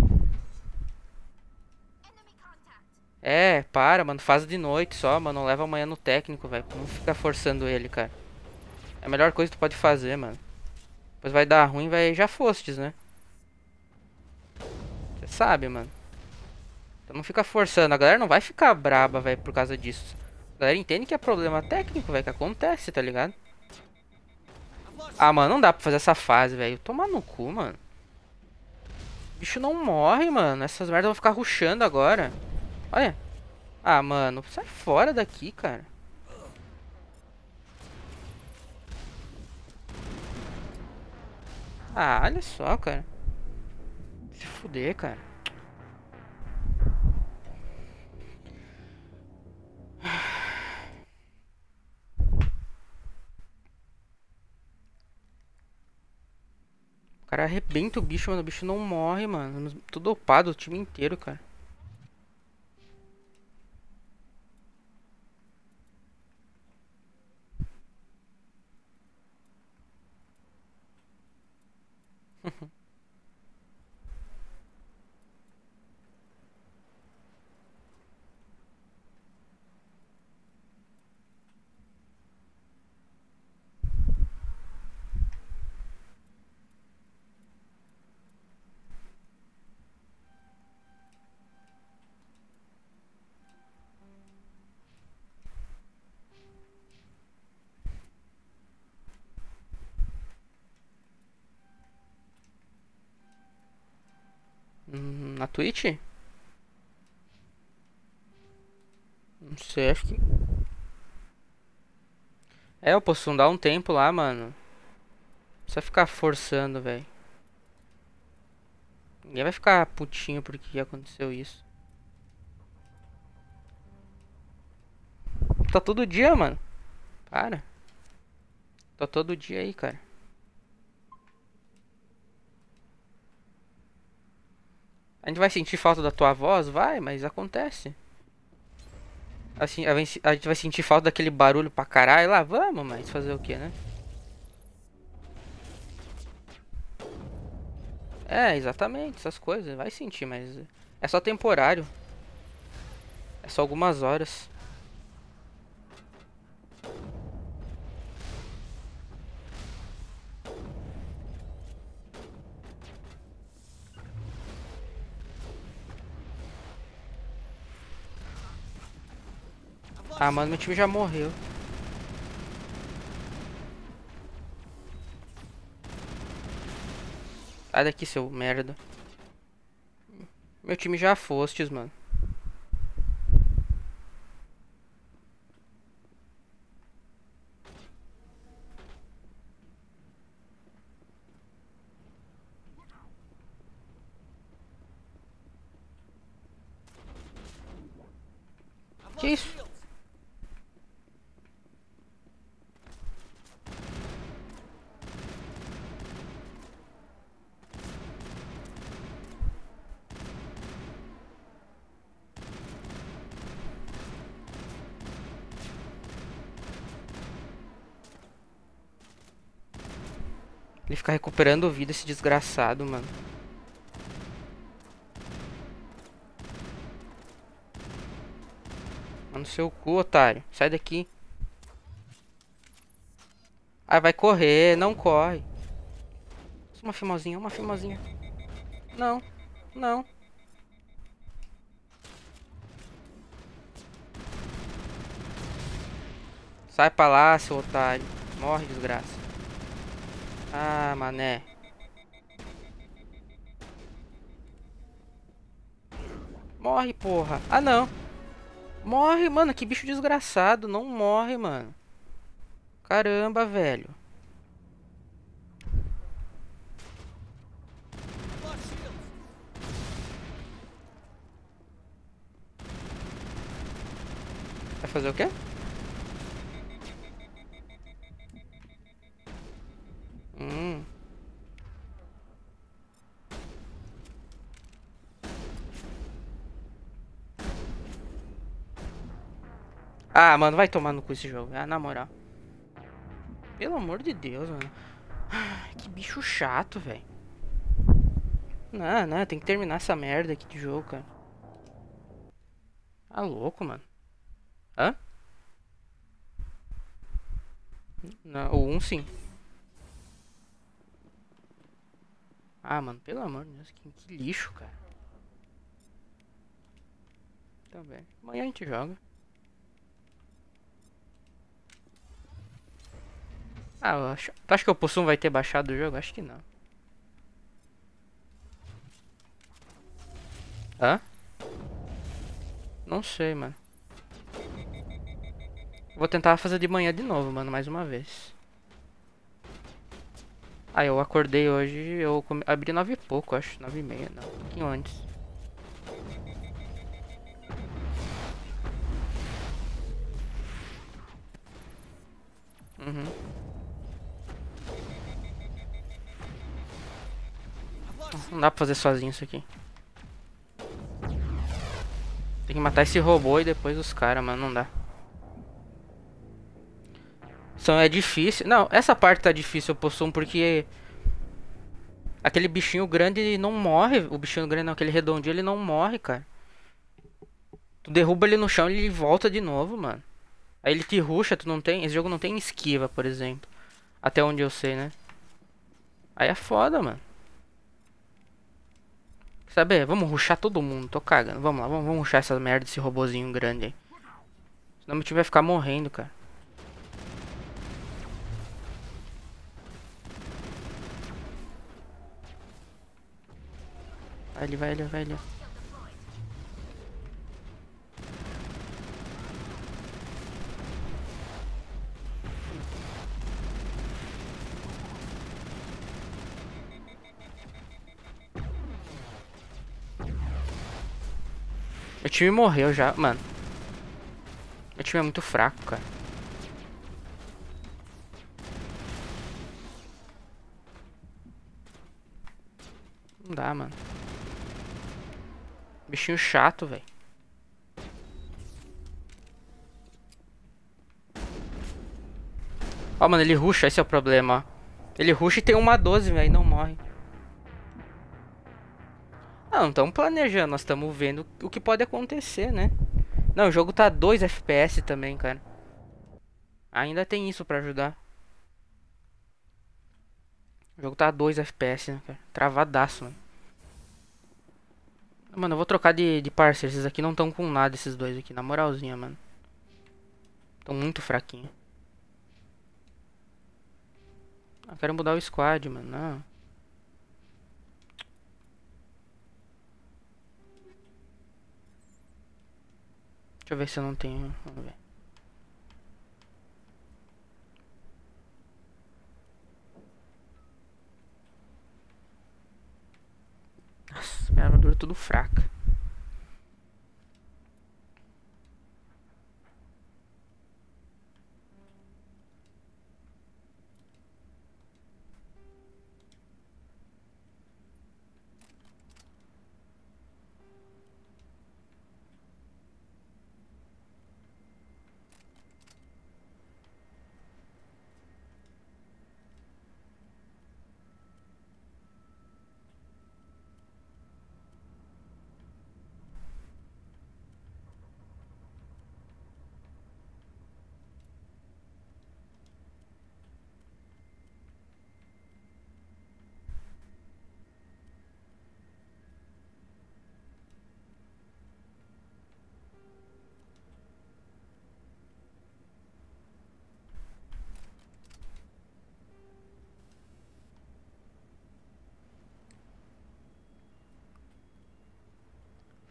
S1: É, para, mano. Faz de noite só, mano. Não leva amanhã no técnico, velho. Não fica forçando ele, cara. É a melhor coisa que tu pode fazer, mano. Depois vai dar ruim, vai. Já fostes, né? Você sabe, mano. Então não fica forçando. A galera não vai ficar braba, velho, por causa disso. A galera entende que é problema técnico, velho, que acontece, tá ligado? Ah, mano, não dá pra fazer essa fase, velho. Tomar no cu, mano. O bicho não morre, mano. Essas merdas vão ficar rushando agora. Olha. Ah, mano, sai fora daqui, cara. Ah, olha só, cara. Se fuder, cara. O cara arrebenta o bicho, mano. O bicho não morre, mano. Tudo dopado, o time inteiro, cara. Na Twitch? Não sei, acho que... É, eu posso dar um tempo lá, mano. Não precisa ficar forçando, velho. Ninguém vai ficar putinho porque aconteceu isso. Tá todo dia, mano. Para. Tá todo dia aí, cara. A gente vai sentir falta da tua voz? Vai, mas acontece. Assim, a gente vai sentir falta daquele barulho pra caralho lá? Vamos, mas fazer o que, né? É, exatamente, essas coisas. Vai sentir, mas é só temporário. É só algumas horas. Ah, mano, meu time já morreu. Sai daqui, seu merda. Meu time já fostes, mano. Que isso? Ele fica recuperando vida, esse desgraçado, mano. Mano, seu cu, otário. Sai daqui. Ah, vai correr. Não corre. Uma fimosinha, uma fimosinha. Não, não. Sai pra lá, seu otário. Morre, desgraça. Ah, mané. Morre, porra. Ah, não. Morre, mano. Que bicho desgraçado. Não morre, mano. Caramba, velho. Vai fazer o quê? Hum. Ah, mano, vai tomar no cu esse jogo. Ah, na moral. Pelo amor de Deus, mano. Que bicho chato, velho. Não, não, tem que terminar essa merda aqui de jogo, cara. Tá louco, mano. Hã? Não, o 1 sim. Ah, mano, pelo amor de Deus, que lixo, cara. Tá bem. Amanhã a gente joga. Ah, eu acho. Tu acha que o Possum vai ter baixado o jogo? Acho que não. Hã? Não sei, mano. Vou tentar fazer de manhã de novo, mano, mais uma vez. Ah, eu acordei hoje, abri 9 e pouco, acho. 9 e meia, não. Um pouquinho antes. Uhum. Não dá pra fazer sozinho isso aqui. Tem que matar esse robô e depois os caras, mano. Não dá. É difícil. Não, essa parte tá difícil, Possum, porque aquele bichinho grande não morre. O bichinho grande não, aquele redondinho, ele não morre, cara. Tu derruba ele no chão e ele volta de novo, mano. Aí ele te rusha, tu não tem. Esse jogo não tem esquiva, por exemplo. Até onde eu sei, né? Aí é foda, mano. Sabe, vamos rushar todo mundo, tô cagando. Vamos lá, vamos rushar essa merda desse robozinho grande aí. Senão meu time vai ficar morrendo, cara. Vai ali, vai ali, vai ali. Meu time morreu já, mano. Meu time é muito fraco, cara. Não dá, mano. Bichinho chato, velho. Ó, mano, ele rusha, esse é o problema, ó. Ele rusha e tem uma 12, velho, não morre. Não estamos planejando, nós estamos vendo o que pode acontecer, né? Não, o jogo tá 2 FPS também, cara. Ainda tem isso pra ajudar. O jogo tá 2 FPS, né, cara? Travadaço, mano. Mano, eu vou trocar de parceiro. Esses aqui não estão com nada, esses dois aqui, na moralzinha, mano. Estão muito fraquinhos. Eu quero mudar o squad, mano. Não. Deixa eu ver se eu não tenho. Vamos ver. Nossa, minha armadura é tudo fraca.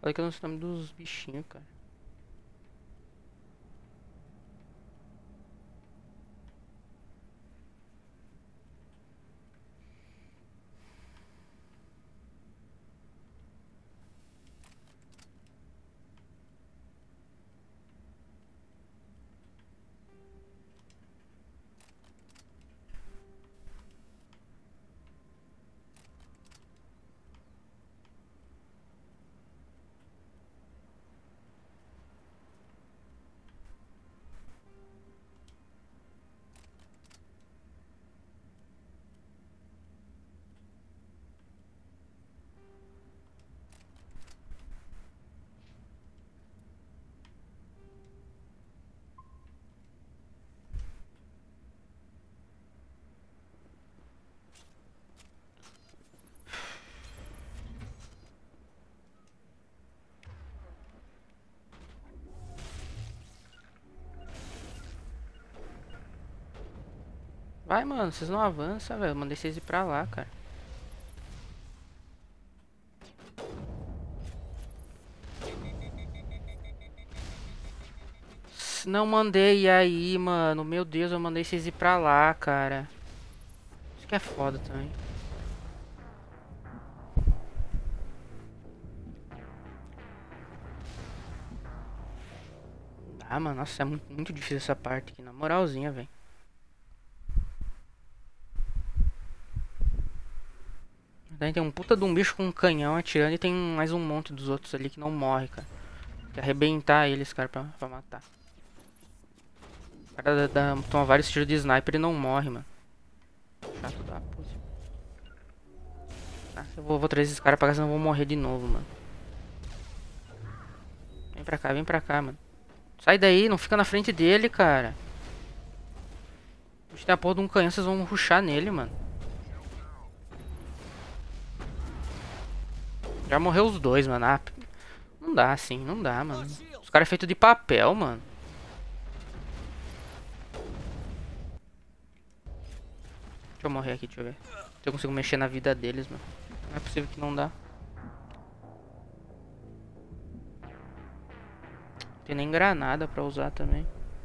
S1: Falei que eu não sei o nome dos bichinhos, cara. Vai, mano, vocês não avançam, velho. Eu mandei vocês ir pra lá, cara. Não mandei, e aí, mano? Meu Deus, eu mandei vocês ir pra lá, cara. Isso que é foda também. Ah, mano, nossa, é muito difícil essa parte aqui, na moralzinha, velho. Daí tem um puta de um bicho com um canhão atirando e tem mais um monte dos outros ali que não morre, cara. Tem que arrebentar eles, cara, pra matar. O cara toma vários tiros de sniper e não morre, mano. Chato da puta. Ah, eu vou trazer esses caras pra cá, senão eu vou morrer de novo, mano. Vem pra cá, mano. Sai daí, não fica na frente dele, cara. A gente tem a porra de um canhão, vocês vão rushar nele, mano. Já morreu os dois, mano. Ah, não dá assim, não dá, mano. Os caras é feito de papel, mano. Deixa eu morrer aqui, deixa eu ver. Se eu consigo mexer na vida deles, mano. Não é possível que não dá. Não tem nem granada pra usar também.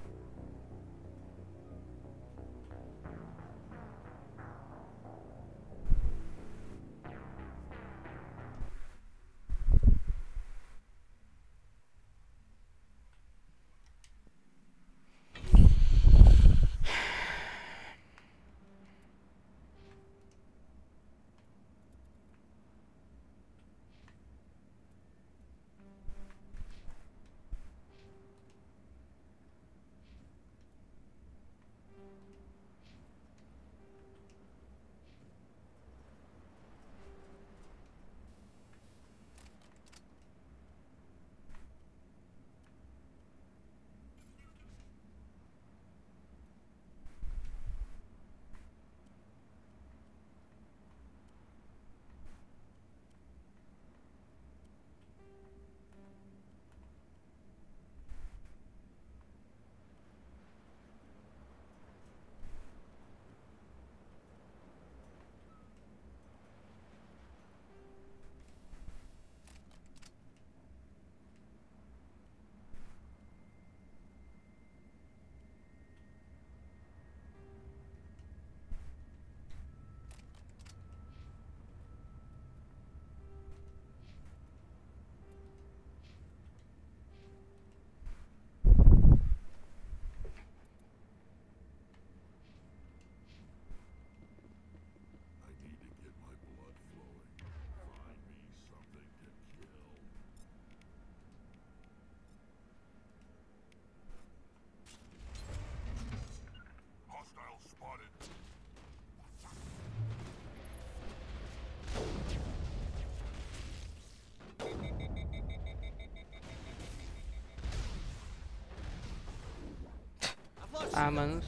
S1: Ah, mano.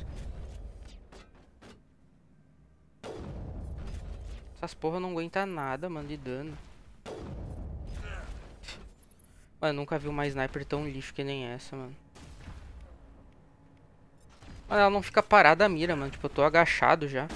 S1: Essas porra não aguentam nada, mano, de dano. Mano, nunca vi uma sniper tão lixo que nem essa, mano. Mano, ela não fica parada a mira, mano. Tipo, eu tô agachado já.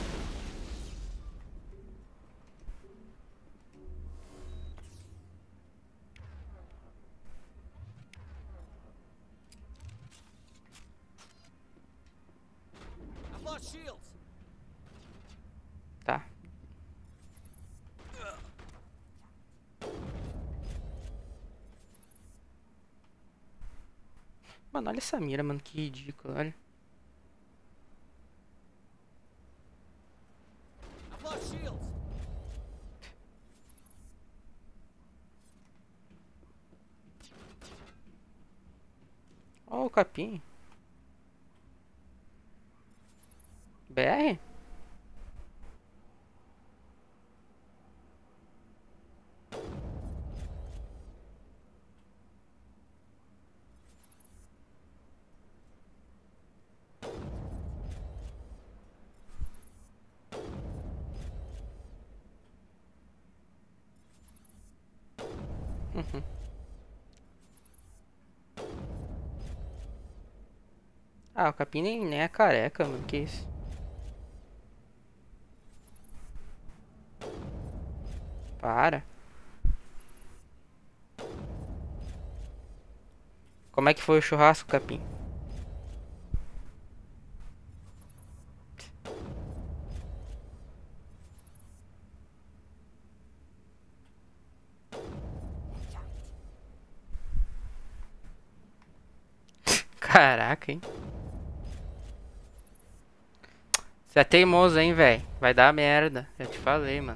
S1: Tá. Mano, olha essa mira, mano, que ridículo, olha. Ó o capim. BR? Uhum. Ah, o capim nem é careca, mano, que isso? Para. Como é que foi o churrasco, capim? Caraca, hein? Você é teimoso, hein, velho? Vai dar merda. Eu te falei, mano.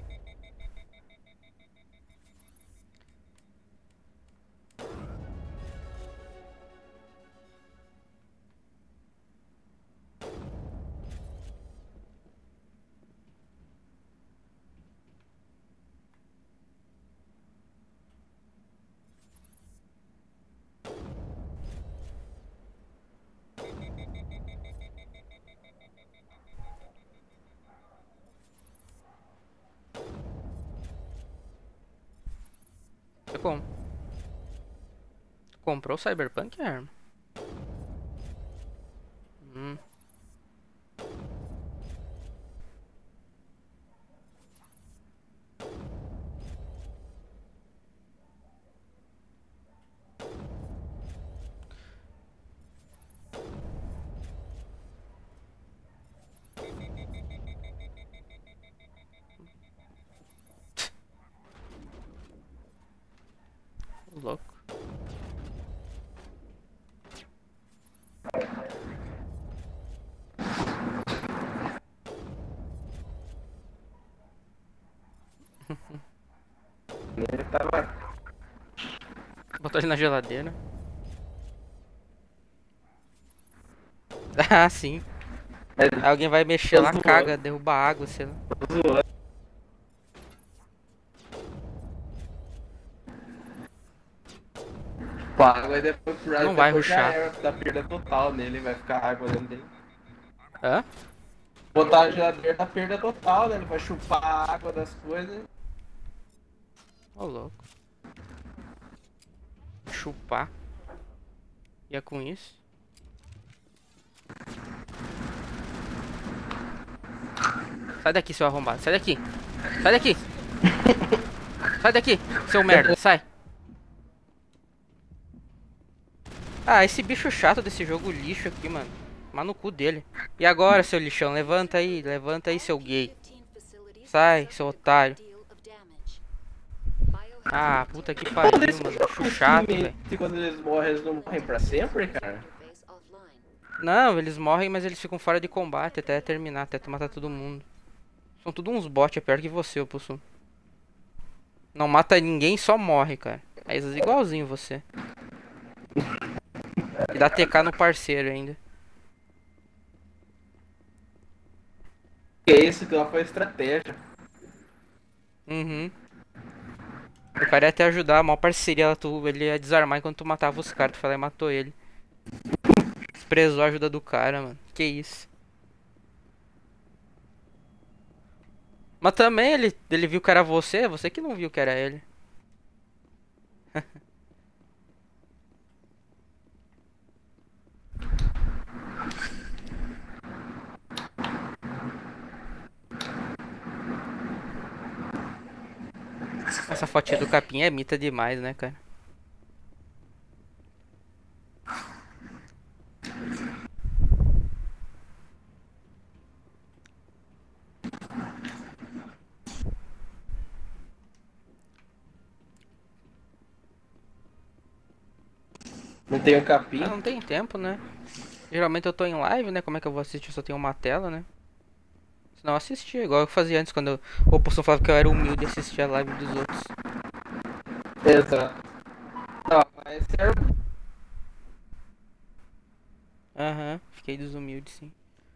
S1: Você comprou o Cyberpunk, arma? Hum. Louco.
S3: Ele tava.
S1: Botou ele na geladeira. Ah, sim. Aí alguém vai mexer lá, caga, derruba água, sei lá.
S3: Zoando. Com a água e depois
S1: Não vai
S3: depois já
S1: rushar.
S3: era, dá perda total nele, vai ficar água dentro dele.
S1: Hã?
S3: Botar a geladeira dá perda total, né? Ele vai chupar a água das coisas.
S1: Ô, louco. Chupar. E é com isso? Sai daqui, seu arrombado. Sai daqui. Sai daqui. Sai daqui, seu merda. Sai. Ah, esse bicho chato desse jogo lixo aqui, mano. Mas no cu dele. E agora, seu lixão? Levanta aí, seu gay. Sai, seu otário. Ah, puta que pariu, mano. Bicho chato, velho.
S3: E quando eles morrem, eles não morrem pra sempre, cara?
S1: Não, eles morrem, mas eles ficam fora de combate até terminar, até tu matar todo mundo. São tudo uns bots, é pior que você, ô Possum. Não mata ninguém, só morre, cara. É igualzinho você. E dá TK no parceiro ainda.
S3: Que isso, que lá foi estratégia.
S1: Uhum. O cara ia te ajudar, a maior parceria, ele ia desarmar enquanto tu matava os caras. Tu foi lá e matou ele. Desprezou a ajuda do cara, mano. Que isso. Mas também ele viu que era você que não viu que era ele. Essa fotinha do capim é mita demais, né, cara?
S3: Não tem o capim.
S1: Ah, não tem tempo, né? Geralmente eu tô em live, né? Como é que eu vou assistir? Eu só tenho uma tela, né? Senão eu assistia, igual eu fazia antes, quando o Poção falava que eu era humilde e assistia a live dos outros.
S3: Exato. Não, mas serve.
S1: Aham, fiquei desumilde, sim.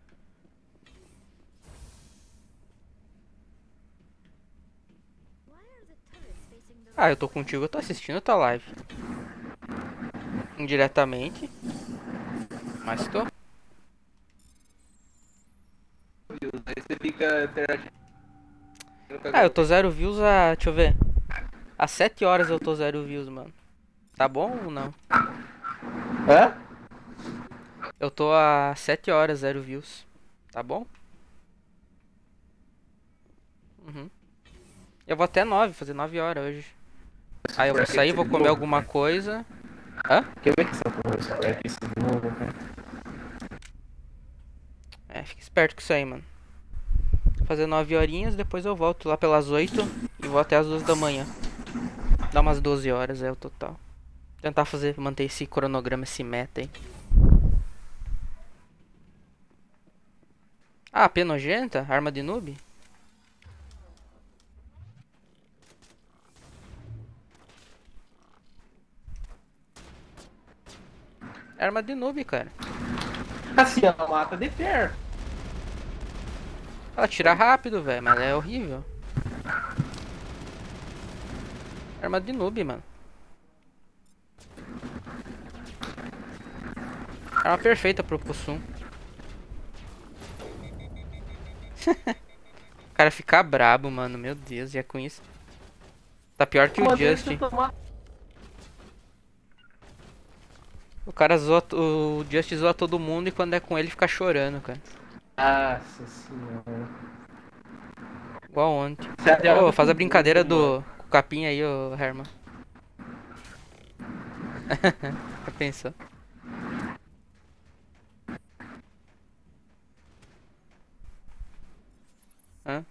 S1: Ah, eu tô contigo, eu tô assistindo a tua live. Indiretamente, mas tô.
S3: Aí você fica interagindo com a
S1: Ah, eu
S3: galera.
S1: tô 0 views há. Deixa eu ver. Há 7 horas eu tô 0 views, mano. Tá bom ou não?
S3: Hã?
S1: Eu tô há 7 horas 0 views. Tá bom? Uhum. Eu vou até 9, fazer 9 horas hoje. Aí eu vou sair, vou comer alguma coisa. Hã?
S3: Quer ver que essa porra superaquece de novo, cara?
S1: É, fica esperto com isso aí, mano. Vou fazer 9 horinhas, depois eu volto lá pelas 8 e vou até as 2 da manhã. Dá umas 12 horas é o total. Tentar manter esse cronograma, esse meta aí. Ah, P nojenta? Arma de noob? Arma de noob, cara.
S3: Assim, ela mata de perto.
S1: Ela tira rápido, velho, mas é horrível. Arma de noob, mano. Arma perfeita pro Possum. O cara fica brabo, mano. Meu Deus, e é com isso. Tá pior que o
S3: Mano,
S1: Just.
S3: deixa eu tomar.
S1: O cara zoa, o Just zoa todo mundo e quando é com ele fica chorando, cara.
S3: Nossa senhora.
S1: Igual ontem.
S3: Você é
S1: Ô, faz a
S3: muito
S1: brincadeira
S3: burro, mano.
S1: com o capim aí, ô Herman. Já pensou? Hã?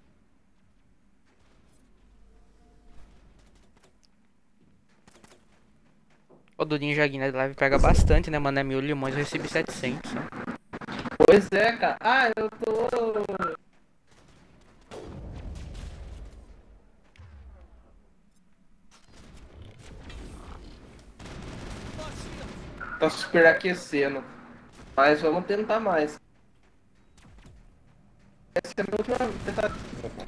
S1: O Dudinho Jaguinha da live pega bastante, né, mano? É 1000 limões, eu recebi 700. Só.
S3: Pois é, cara. Ah, eu tô. Tá superaquecendo. Mas vamos tentar mais. Essa é a minha última tentativa.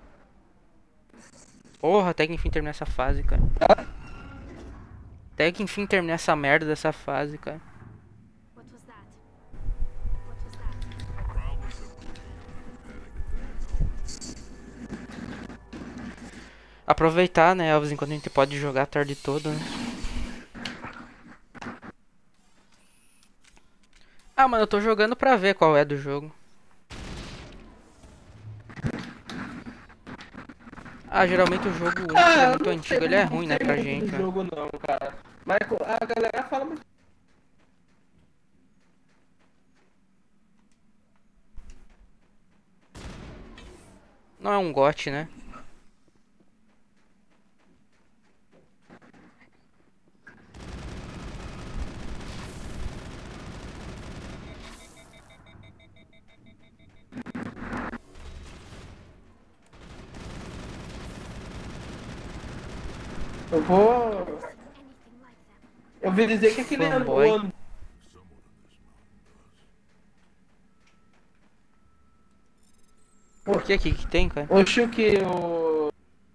S1: Porra, até que enfim terminar essa fase, cara. Até que enfim terminar essa merda dessa fase, cara.
S4: What was that? What was that?
S1: Aproveitar, né, Elvis, enquanto a gente pode jogar a tarde toda, né? Ah, mano, eu tô jogando pra ver qual é do jogo. Ah, geralmente o jogo, quando ele é
S3: Ah, eu
S1: muito
S3: não sei,
S1: antigo, ele é
S3: não
S1: ruim, né,
S3: sei
S1: pra
S3: muito
S1: gente,
S3: do
S1: né?
S3: jogo não, cara. Mas a galera fala muito.
S1: Não é um GOT, né?
S3: Eu vou.
S4: Anything like them.
S3: Eu ouvi dizer que aquele ano.
S1: Fanboy.
S3: O ano.
S1: Por que que tem, cara?
S3: Oxe, o que o.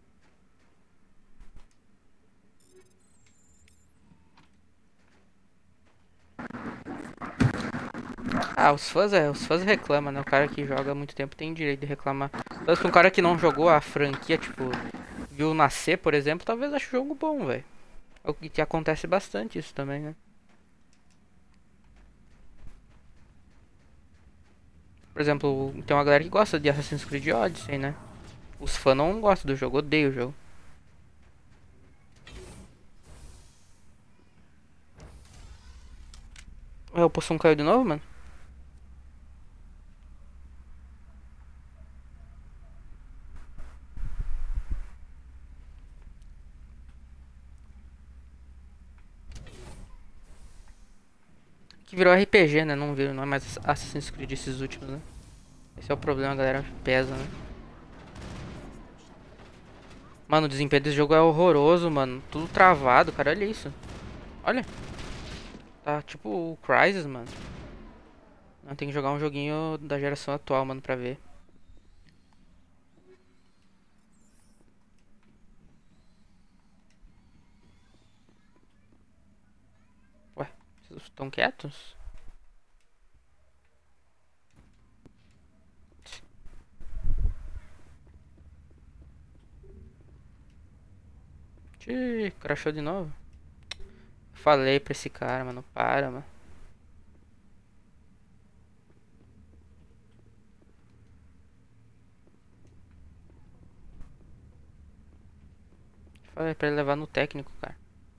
S1: Ah, os fãs reclamam, né? O cara que joga há muito tempo tem direito de reclamar. Mas pra um cara que não jogou a franquia, tipo, viu nascer, por exemplo, talvez ache o jogo bom, velho. É o que acontece bastante isso também, né? Por exemplo, tem uma galera que gosta de Assassin's Creed Odyssey, né? Os fãs não gostam do jogo, odeiam o jogo. É, o Possum caiu de novo, mano? virou RPG, né? Não virou, não é mais Assassin's Creed esses últimos, né? Esse é o problema, a galera pesa, né? Mano, o desempenho desse jogo é horroroso, mano. Tudo travado, cara. Olha isso. Olha. Tá tipo o Crysis, mano. Não, tem que jogar um joguinho da geração atual, mano, pra ver. Ué, vocês estão quietos? Ih, crashou de novo. Falei pra esse cara, mano. Para, mano. Falei pra ele levar no técnico, cara.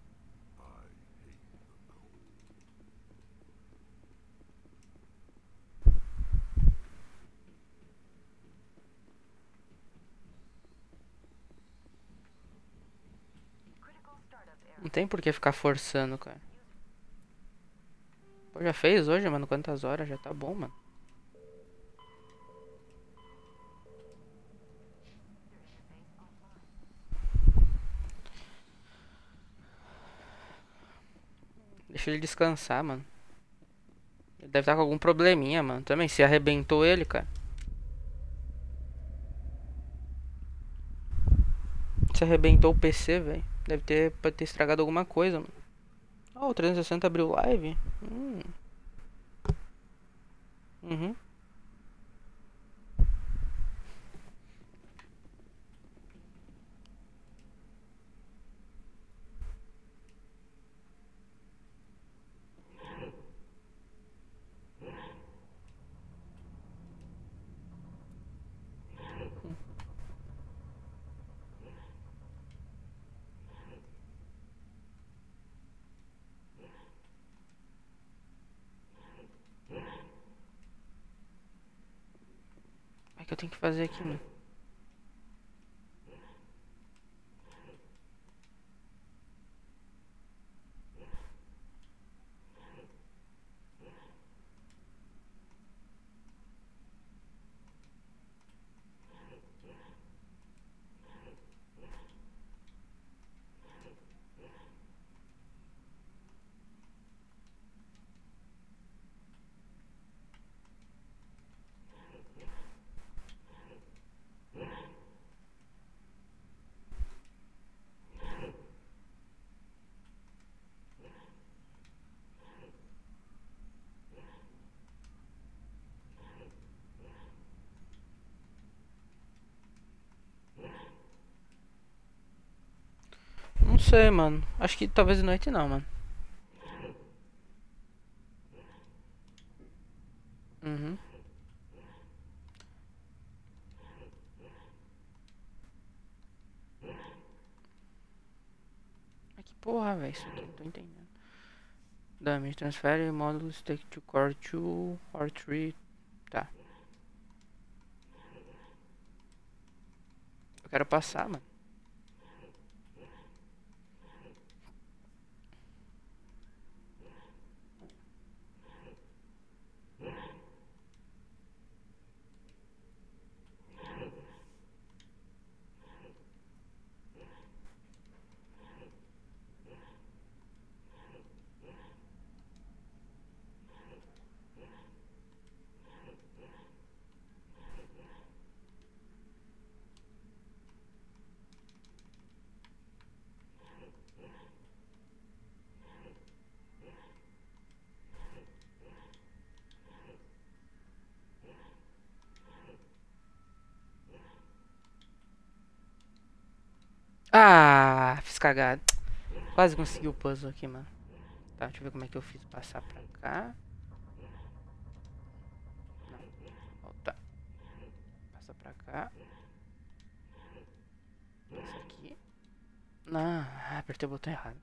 S1: Não tem por que ficar forçando, cara. Pô, já fez hoje, mano? Quantas horas? Já tá bom, mano. Deixa ele descansar, mano. Ele deve estar com algum probleminha, mano. Também, se arrebentou ele, cara. Se arrebentou o PC, velho. Pode ter estragado alguma coisa, mano. Oh, o 360 abriu live? Uhum. O que eu tenho que fazer aqui, mano? Não sei, mano. Acho que talvez de noite não, mano. Uhum. Mas que porra, velho. Isso aqui não tô entendendo. Damage, transfere módulo stake to core 2 or 3. Tá. Eu quero passar, mano. Ah, fiz cagada. Quase consegui o puzzle aqui, mano. Tá, deixa eu ver como é que eu fiz. Passar pra cá. Não. Voltar. Passa pra cá. Esse aqui. Não, apertei o botão errado.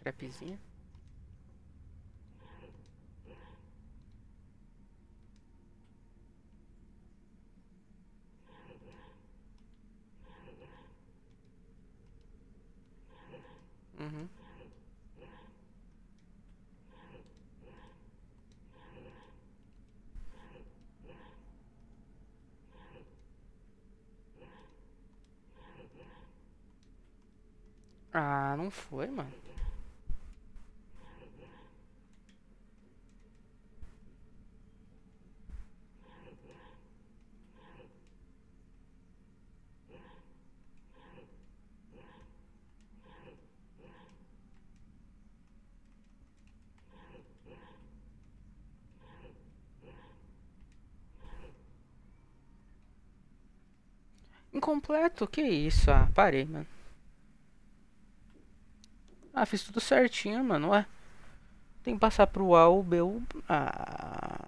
S1: Crepezinha. Uhum. Ah, não foi, mano. Incompleto? Que isso? Ah, parei, mano. Ah, fiz tudo certinho, mano. Ué. Tem que passar pro A ou B ou... Ah.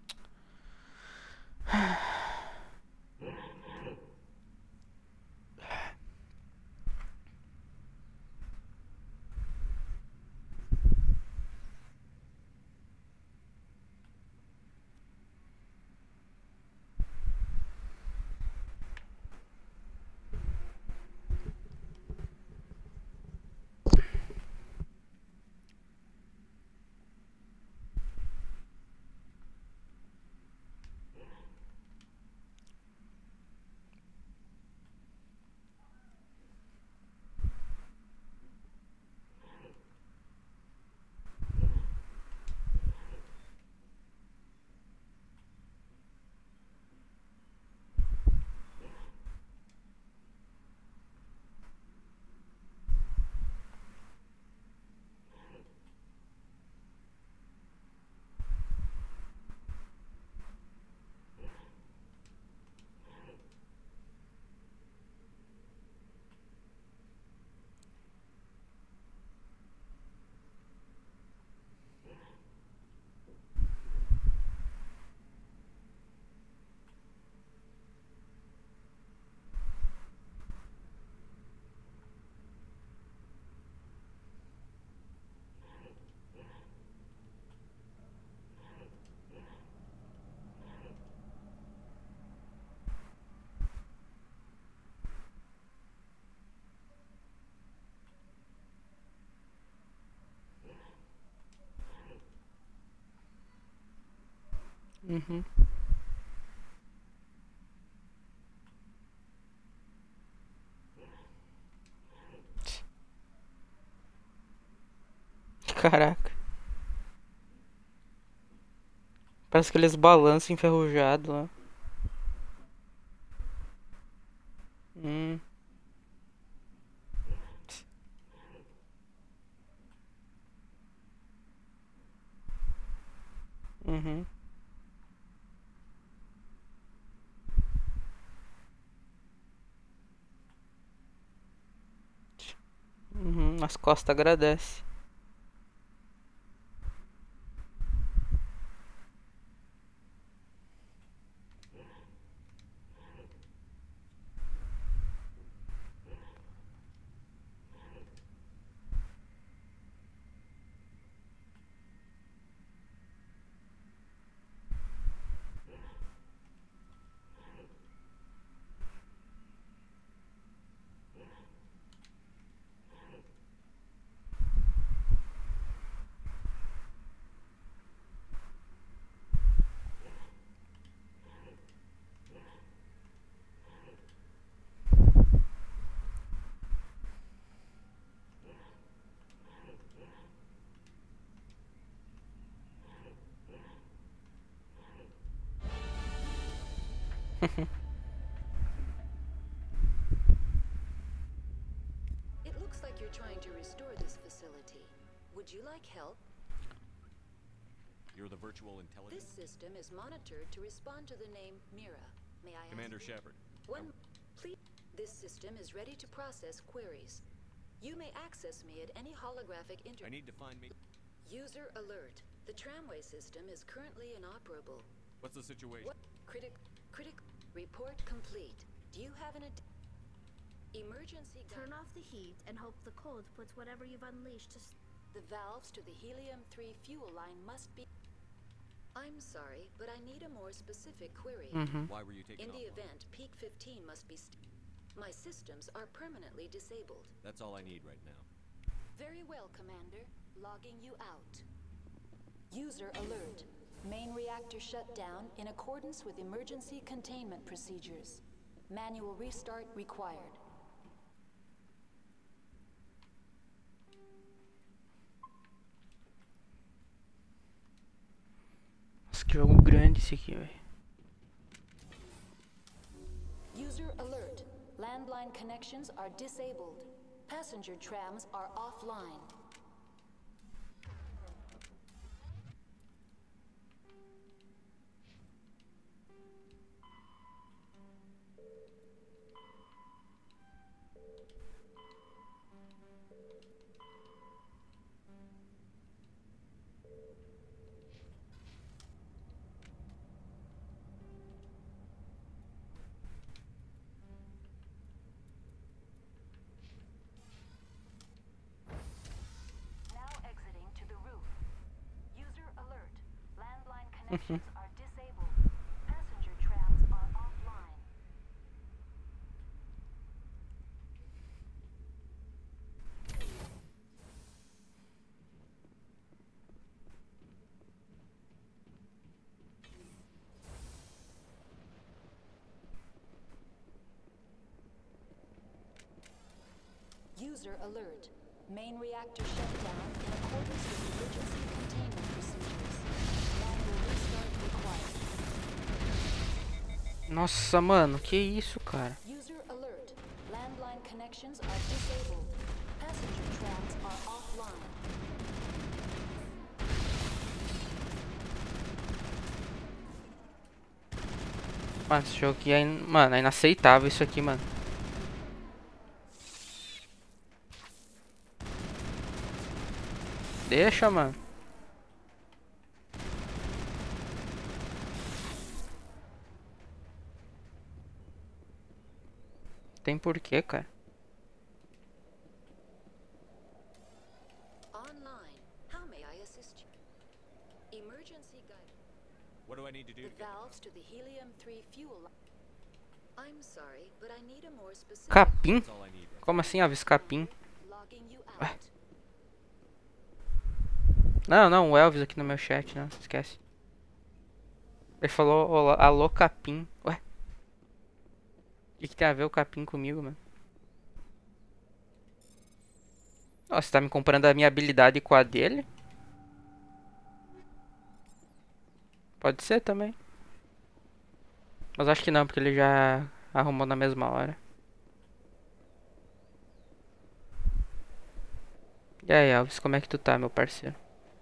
S1: Uhum. Caraca. Parece aqueles balanços enferrujados lá. Hum. Uhum. Uhum. As costas agradecem.
S5: It looks like you're trying to restore this facility. Would you like help?
S6: You're the virtual
S5: This
S6: intelligence?
S5: system is monitored to respond to the name Mira. May I
S6: Commander
S5: ask?
S6: Shepard.
S5: One, please. This system is ready to process queries. You may access me at any holographic
S6: I need to find me.
S5: User alert. The tramway system is currently inoperable.
S6: What's the situation?
S5: What? Critic. Report complete. Do you have an emergency?
S4: Turn off the heat and hope the cold puts whatever you've unleashed to
S5: The valves to the helium-3 fuel line must be... I'm sorry, but I need a more specific query.
S6: Why were you taken
S5: In the
S6: offline?
S5: event, Peak 15 must be... My systems are permanently disabled.
S6: That's all I need right now.
S5: Very well, Commander. Logging you out. User alert. Main reactor shut down in accordance with emergency containment procedures. Manual restart required.
S1: Nossa, que jogo grande esse aqui, velho.
S5: User alert. Landline connections are disabled. Passenger trams are offline. Connections are disabled. Passenger trams are offline. User alert. Main reactor shut down in accordance with emergency containment procedures. Manual restart required.
S1: Nossa, mano, que isso, cara?
S5: User alert. Landline connections are disabled. Passenger trams are offline.
S1: Mano, esse jogo aqui é, mano, é inaceitável isso aqui, mano. Deixa, mano. Tem porquê, cara.
S5: Online. How may I assist you? Emergency guide.
S6: What do I need to do
S5: The
S6: to get
S5: valves to the helium-3 fuel line. I'm sorry, but I need a more specific...
S1: Capim?
S6: That's all I need right
S1: Como assim, Aves? Capim?
S5: Logging you out.
S1: Não, o Elvis aqui no meu chat, não, esquece. Ele falou, olá, alô, Capim. Ué? O que tem a ver o Capim comigo, mano? Nossa, você tá me comparando a minha habilidade com a dele? Pode ser também. Mas acho que não, porque ele já arrumou na mesma hora. E aí, Elvis, como é que tu tá, meu parceiro?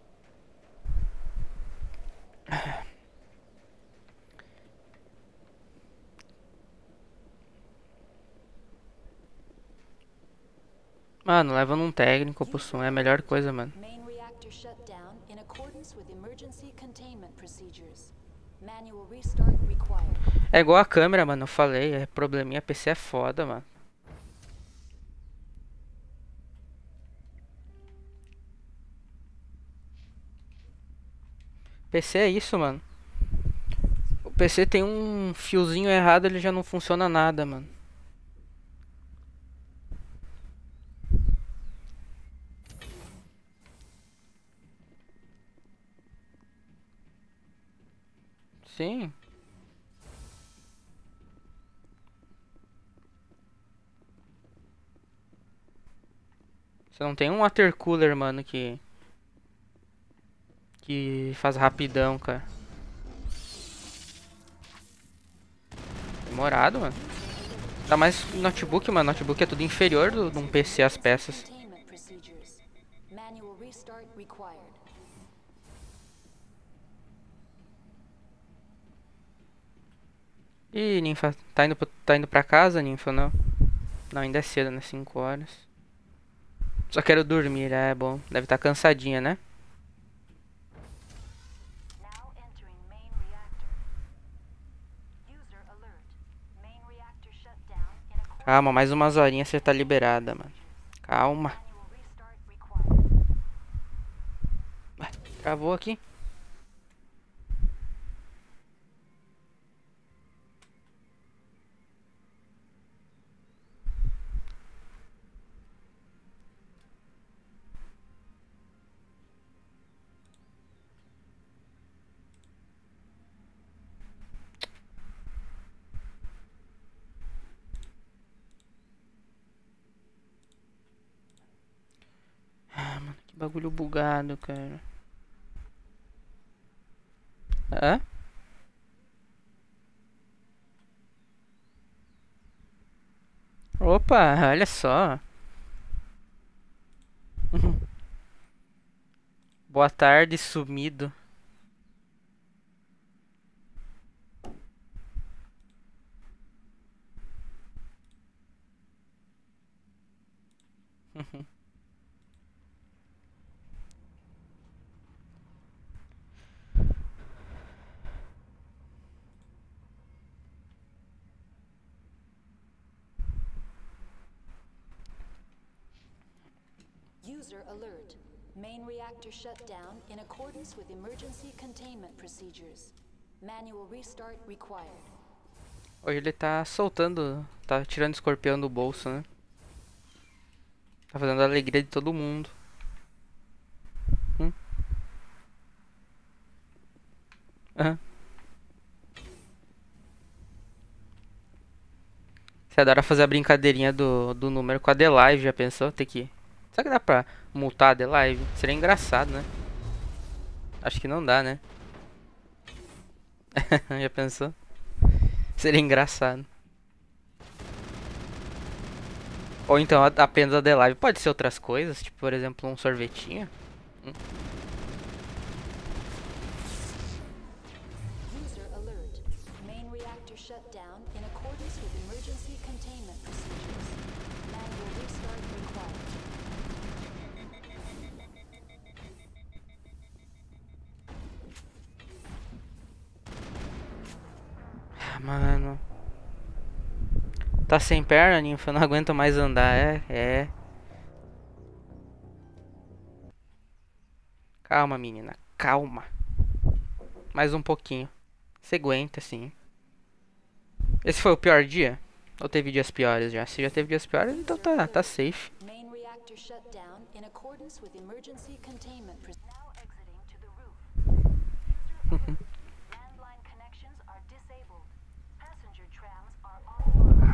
S1: Mano, leva num técnico pro som, é a melhor coisa, mano.
S5: Main reactor shut down in accordance with emergency containment procedures. Manual restart required.
S1: É igual a câmera, mano, eu falei, é probleminha, PC é foda, mano. PC é isso, mano. O PC tem um fiozinho errado, ele já não funciona nada, mano. Sim. Você não tem um water cooler, mano, que faz rapidão, cara. Demorado, mano. Ainda mais notebook, mano. Notebook é tudo inferior de um PC as peças.
S5: Containment procedures. Manual restart required.
S1: Ih, Ninfa, tá indo pra casa, Ninfa, não? Não, ainda é cedo, né? 5 horas. Só quero dormir, é bom. Deve estar cansadinha, né?
S5: Now entering main reactor. User alert. Main reactor shut down in accordance
S1: Calma, mais umas horinhas você tá liberada, mano. Calma.
S5: with manual restart required.
S1: Travou aqui. Ah, mano, que bagulho bugado, cara. Hã? Opa, olha só. Boa tarde, sumido.
S5: User alert. Main reactor shut down in accordance with emergency containment procedures. Manual restart required.
S1: Hoje ele tá soltando, tá tirando escorpião do bolso, né? Tá fazendo a alegria de todo mundo. Aham. Você adora fazer a brincadeirinha do número com a The Live, já pensou? Tem que... Será que dá pra multar a The Live? Seria engraçado, né? Acho que não dá, né? Já pensou? Seria engraçado. Ou então apenas a The Live. Pode ser outras coisas, tipo, por exemplo, um sorvetinho.
S5: User alert. Main reactor shut down in accordance with emergency containment procedures. Manual restart required.
S1: Ah, mano. Tá sem perna, ninfa? Não aguento mais andar. É. Calma, menina. Calma. Mais um pouquinho. Você aguenta, sim. Esse foi o pior dia? Ou teve dias piores já? Se já teve dias piores, então tá safe.
S5: Main reactor shut down in accordance with emergency containment procedures. Now exiting to the roof. User alert. Landline connections are disabled. Passenger trams are offline.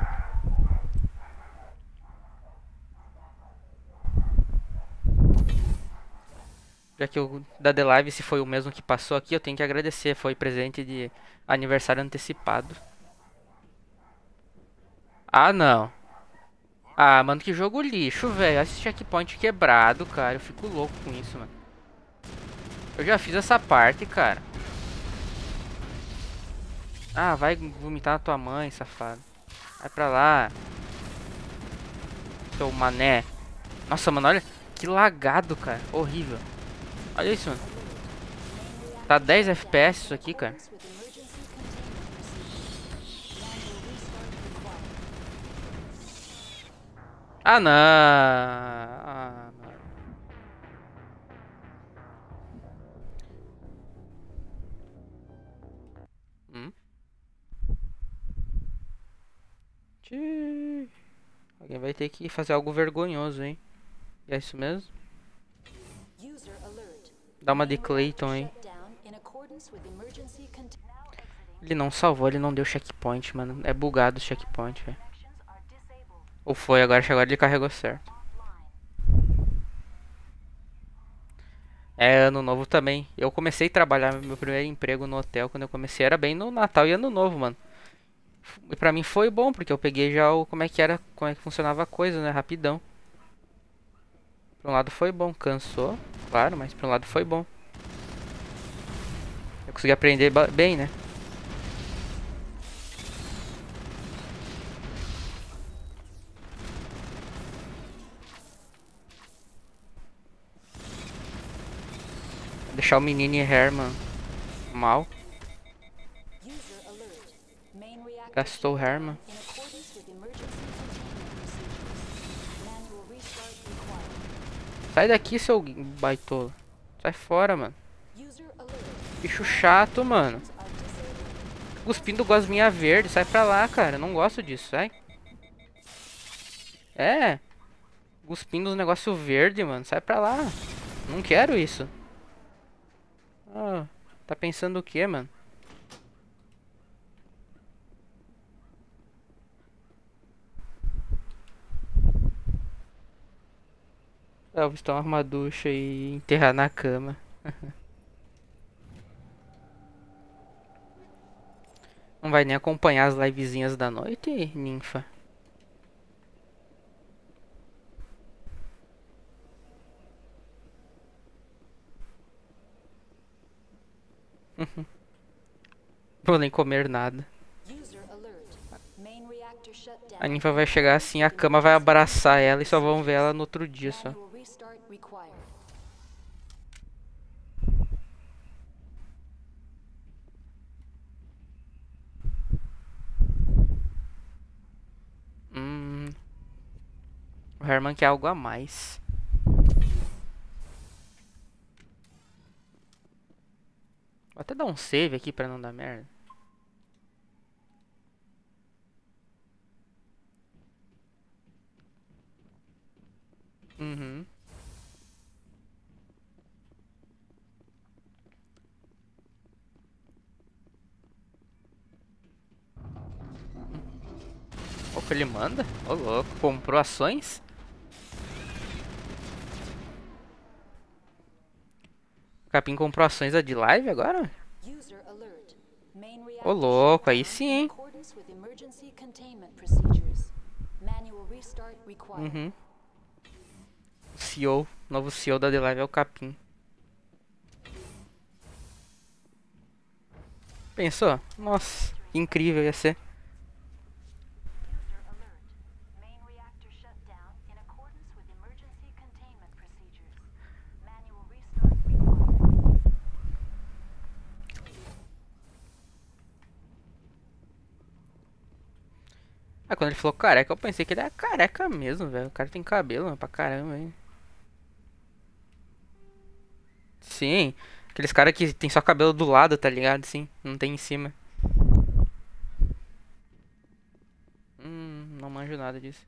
S1: Já que o da The Live, se foi o mesmo que passou aqui, eu tenho que agradecer. Foi presente de aniversário antecipado. Ah, não. Ah, mano, que jogo lixo, velho. Esse checkpoint quebrado, cara. Eu fico louco com isso, mano. Eu já fiz essa parte, cara. Ah, vai vomitar na tua mãe, safado. Vai pra lá. Seu mané. Nossa, mano, olha. Que lagado, cara. Horrível. Olha isso, mano. Tá 10 FPS isso aqui, cara.
S5: With emergency containment procedures. Manual restart required.
S1: Ah, não. Ah, não. Tchii. Alguém vai ter que fazer algo vergonhoso, hein? É isso mesmo?
S5: User alert.
S1: Dá uma de Clayton aí.
S5: Shut down in accordance with emergency now exiting.
S1: Ele não salvou, ele não deu checkpoint, mano. É bugado o checkpoint, velho.
S5: Connections are disabled.
S1: Ou foi, agora ele carregou certo.
S5: Offline.
S1: É, ano novo também. Eu comecei a trabalhar, meu primeiro emprego no hotel, quando eu comecei, era bem no Natal e Ano Novo, mano. E pra mim foi bom, porque eu peguei já o como é que era, como é que funcionava a coisa, né, rapidão. Por um lado foi bom, cansou, claro, mas por um lado foi bom. Eu consegui aprender bem, né. Deixar o menino Herman mal.
S5: User alert. Main reactor
S1: Gastou o Herman.
S5: in accordance with emergency containment procedures. Manual restart required.
S1: Sai daqui, seu baitola. Sai fora, mano. Bicho chato, mano. Cuspindo gosminha verde. Sai pra lá, cara. Eu não gosto disso, sai. É. Cuspindo os negócios verde, mano. Sai pra lá. Não quero isso. Ah, tá pensando o quê, mano? Elvis tomar uma ducha e enterrar na cama. Não vai nem acompanhar as livezinhas da noite, ninfa? Vou nem comer nada.
S5: User alert. Main reactor shut
S1: A
S5: down.
S1: ninfa vai chegar assim, a cama vai abraçar ela e só vão ver ela no outro dia só.
S5: Manual restart required.
S1: O Herman quer algo a mais. Vou até dar um save aqui pra não dar merda. Uhum. O que ele manda? Ô louco, comprou ações? O Capim comprou ações da de live agora?
S5: User alert. Main
S1: Ô
S5: reactor
S1: louco,
S5: shut
S1: aí
S5: down
S1: sim,
S5: in
S1: hein?
S5: accordance with emergency containment procedures. Manual restart required.
S1: Uhum. O CEO, novo CEO da The Live é o Capim. Pensou? Nossa, que incrível ia ser.
S5: User alert. Main reactor shut down in accordance with emergency containment procedures. Manual restart required.
S1: Ah, quando ele falou careca, eu pensei que ele era careca mesmo, velho. O cara tem cabelo, mano, pra caramba, hein? Sim, aqueles caras que tem só cabelo do lado, tá ligado? Sim, não tem em cima. Não manjo nada disso.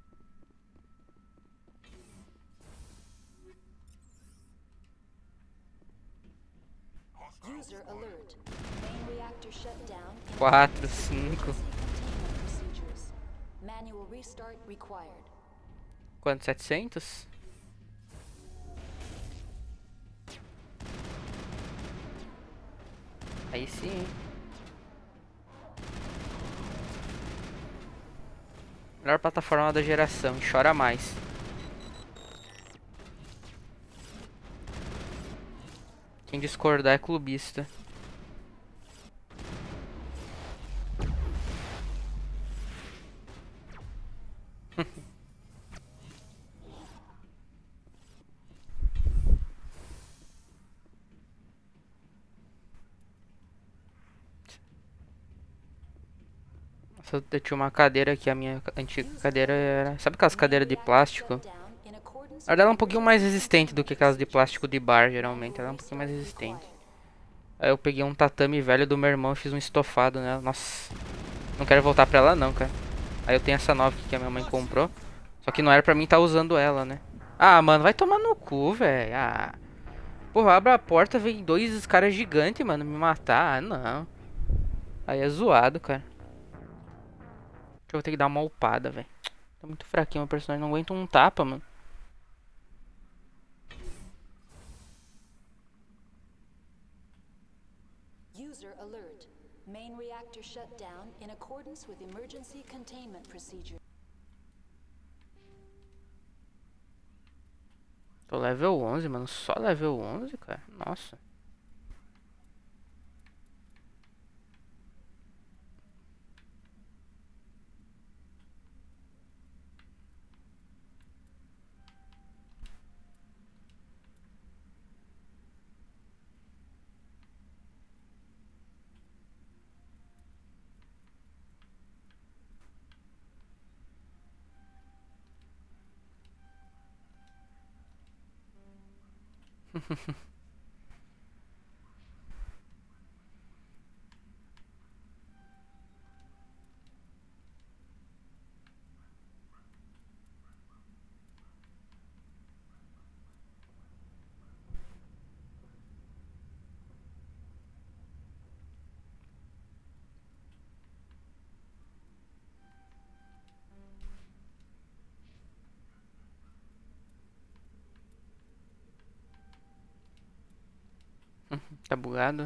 S5: User alert. Main reactor shut down in
S1: 4,
S5: accordance with
S1: 5.
S5: emergency containment procedures. Manual restart required.
S1: Quanto? 700? Aí sim, hein? Melhor plataforma da geração, e chora mais. Quem discordar é clubista. Nossa, eu tinha uma cadeira aqui, a minha antiga cadeira era... Sabe aquelas cadeiras de plástico? Na verdade ela é um pouquinho mais resistente do que aquelas de plástico de bar, geralmente. Ela é um pouquinho mais resistente. Aí eu peguei um tatame velho do meu irmão e fiz um estofado nela. Nossa, não quero voltar pra ela não, cara. Aí eu tenho essa nova aqui que a minha mãe comprou. Só que não era pra mim estar usando ela, né? Ah, mano, vai tomar no cu, velho. Ah. Porra, abre a porta, vem dois caras gigantes, mano, me matar. Ah, não. Aí é zoado, cara. Eu vou ter que dar uma upada, velho. Tá muito fraquinho, meu personagem não aguenta um tapa, mano.
S5: User alert. Main reactor shut down in accordance with emergency containment procedure.
S1: Tô level 11, mano. Só level 11, cara. Nossa. Tá bugado.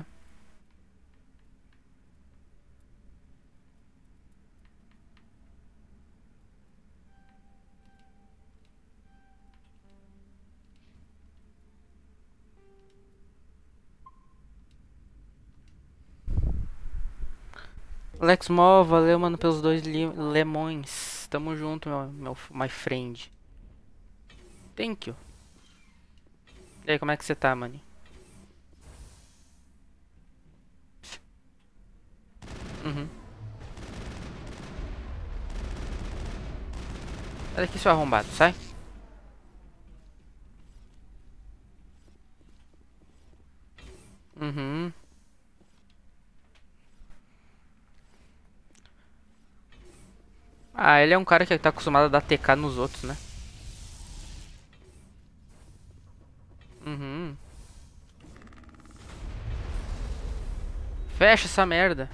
S1: Alex Mó, valeu, mano, pelos 2 lemões. Tamo junto, meu my friend. Thank you. E aí, como é que você tá, mano? Uhum. Sai daqui, seu arrombado, sai. Uhum. Ah, ele é um cara que tá acostumado a dar TK nos outros, né? Uhum. Fecha essa merda.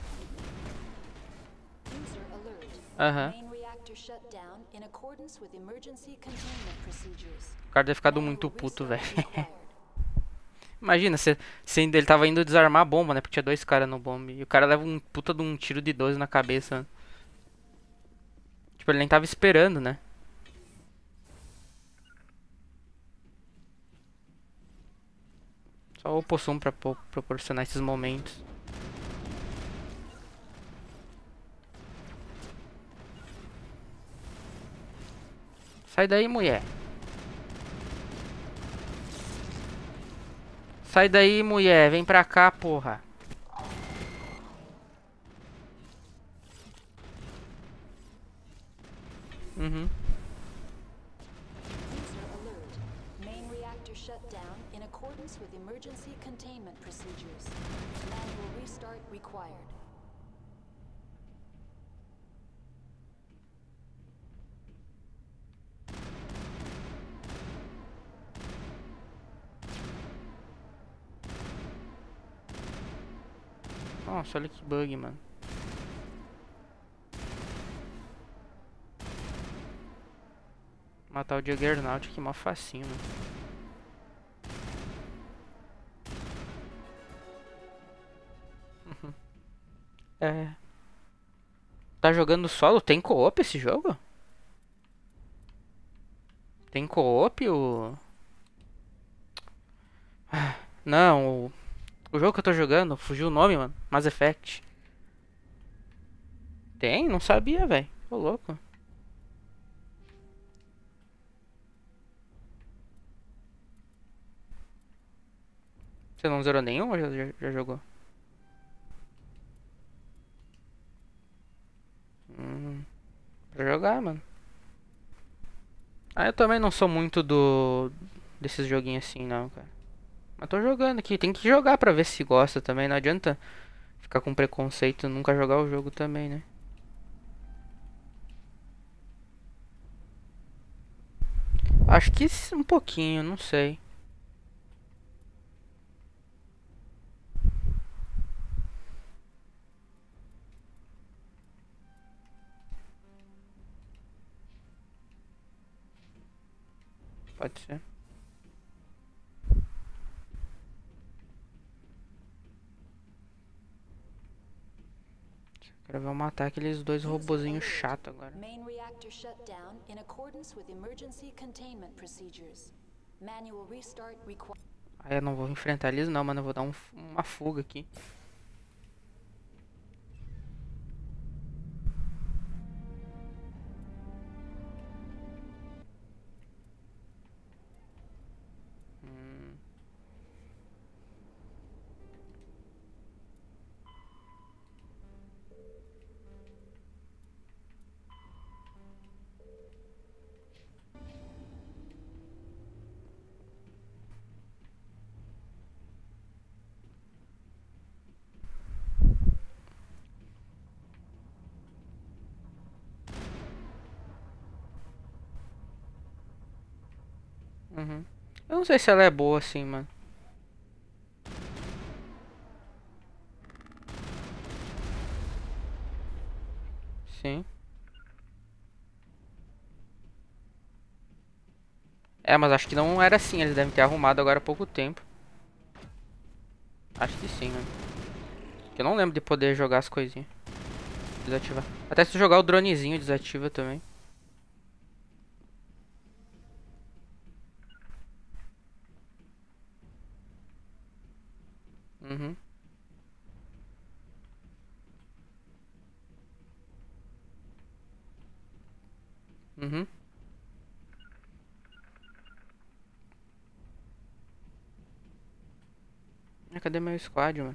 S5: User alert.
S1: Aham.
S5: Main reactor shut down in accordance with emergency containment procedures.
S1: O cara deve ficar
S5: Manual
S1: muito puto, velho.
S5: restart required.
S1: Imagina, ele tava indo desarmar a bomba, né? Porque tinha 2 caras no bombe. E o cara leva um puta de um tiro de 12 na cabeça. Tipo, ele nem tava esperando, né? Só o Possum pra proporcionar esses momentos. Sai daí, mulher. Sai daí, mulher. Vem pra cá, porra. Uhum.
S5: User alert. Main reactor shut down in accordance with emergency containment procedures. Manual restart required.
S1: Nossa, olha que bug, mano. Matar o Juggernaut aqui, mó facinho, mano. É. Tá jogando solo? Tem co-op esse jogo? Tem co-op o... Não, o jogo que eu tô jogando, fugiu o nome, mano. Mass Effect. Tem? Não sabia, velho. Ô, louco. Você não zerou nenhum ou já jogou? Pra jogar, mano. Ah, eu também não sou muito desses joguinhos assim, não, cara. Mas tô jogando aqui. Tem que jogar pra ver se gosta também. Não adianta ficar com preconceito e nunca jogar o jogo também, né? Acho que um pouquinho, não sei. Pode ser. Cara, vou matar aqueles 2 robozinhos chato agora.
S5: Main reactor shut down in accordance with emergency containment procedures. Manual restart required.
S1: Ah, eu não vou enfrentar eles não, mano. Eu vou dar uma fuga aqui. Uhum. Eu não sei se ela é boa assim, mano. Sim. É, mas acho que não era assim. Eles devem ter arrumado agora há pouco tempo. Acho que sim, mano. Que eu não lembro de poder jogar as coisinhas. Desativar. Até se tu jogar o dronezinho, desativa também. Uhum. Uhum. Cadê meu squad, mano?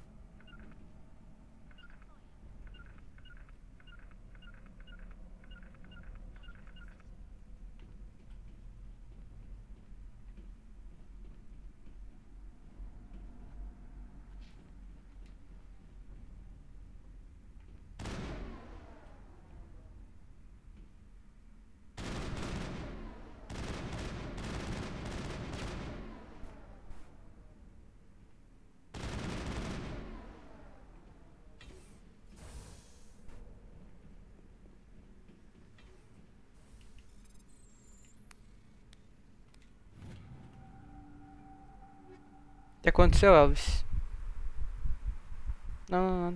S1: O que aconteceu, Elvis? Não, não, não.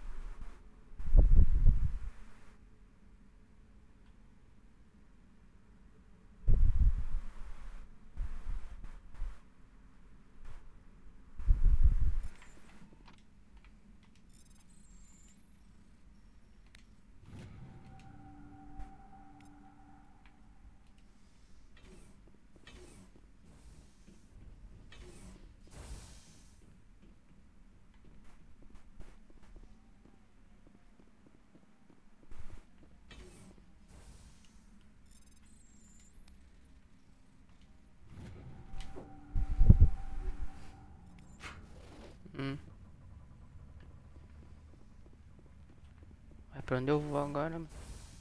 S1: Vai pra onde eu vou agora, mano?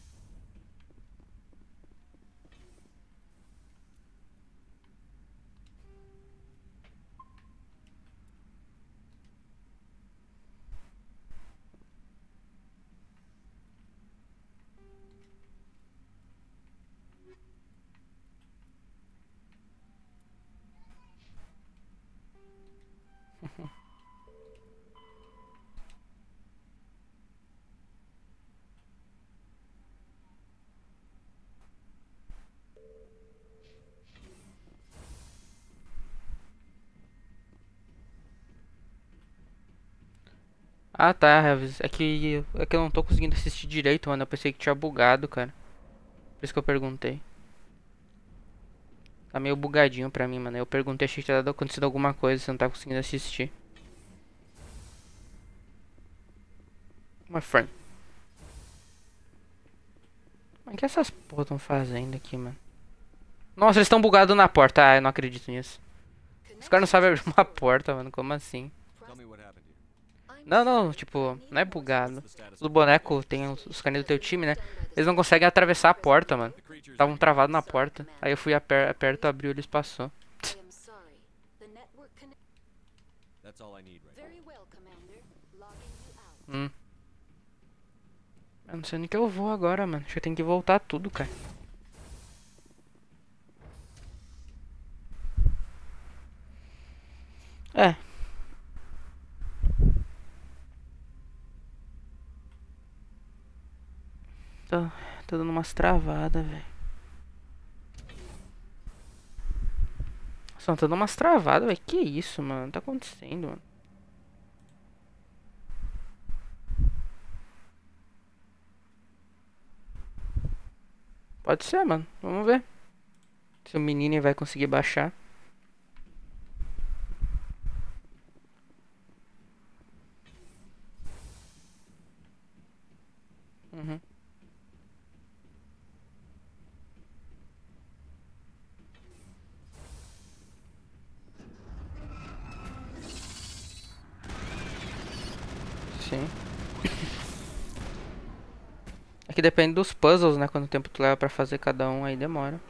S1: Ah, tá, Elvis. É que eu não tô conseguindo assistir direito, mano. Eu pensei que tinha bugado, cara. Por isso que eu perguntei. Tá meio bugadinho pra mim, mano. Eu perguntei, achei que tinha acontecido alguma coisa. Você não tá conseguindo assistir. My friend. Mas o que essas porra tão fazendo aqui, mano? Nossa, eles estão bugados na porta. Ah, eu não acredito nisso. Os caras não sabem abrir uma porta, mano. Como assim?
S6: Tell me what happened here.
S1: Não, não, tipo, não é bugado. Os bonecos tem os carinhos do teu time, né? Eles não conseguem atravessar a porta, mano.
S6: The creatures
S1: Estavam travados na porta. Aí eu fui aperto, abriu, eles passou.
S5: I am sorry. The network connect.
S6: That's all I need right now.
S5: Very well, Commander. Logging you out.
S1: Eu não sei nem que eu vou agora, mano. Acho que eu tenho que voltar tudo, cara. É. Tô dando umas travadas, velho. Só tô dando umas travadas, velho. Que isso, mano? Tá acontecendo, mano? Pode ser, mano. Vamos ver. Se o menino vai conseguir baixar. Uhum. Sim. É que depende dos puzzles, né? Quanto tempo tu leva pra fazer cada um, aí demora.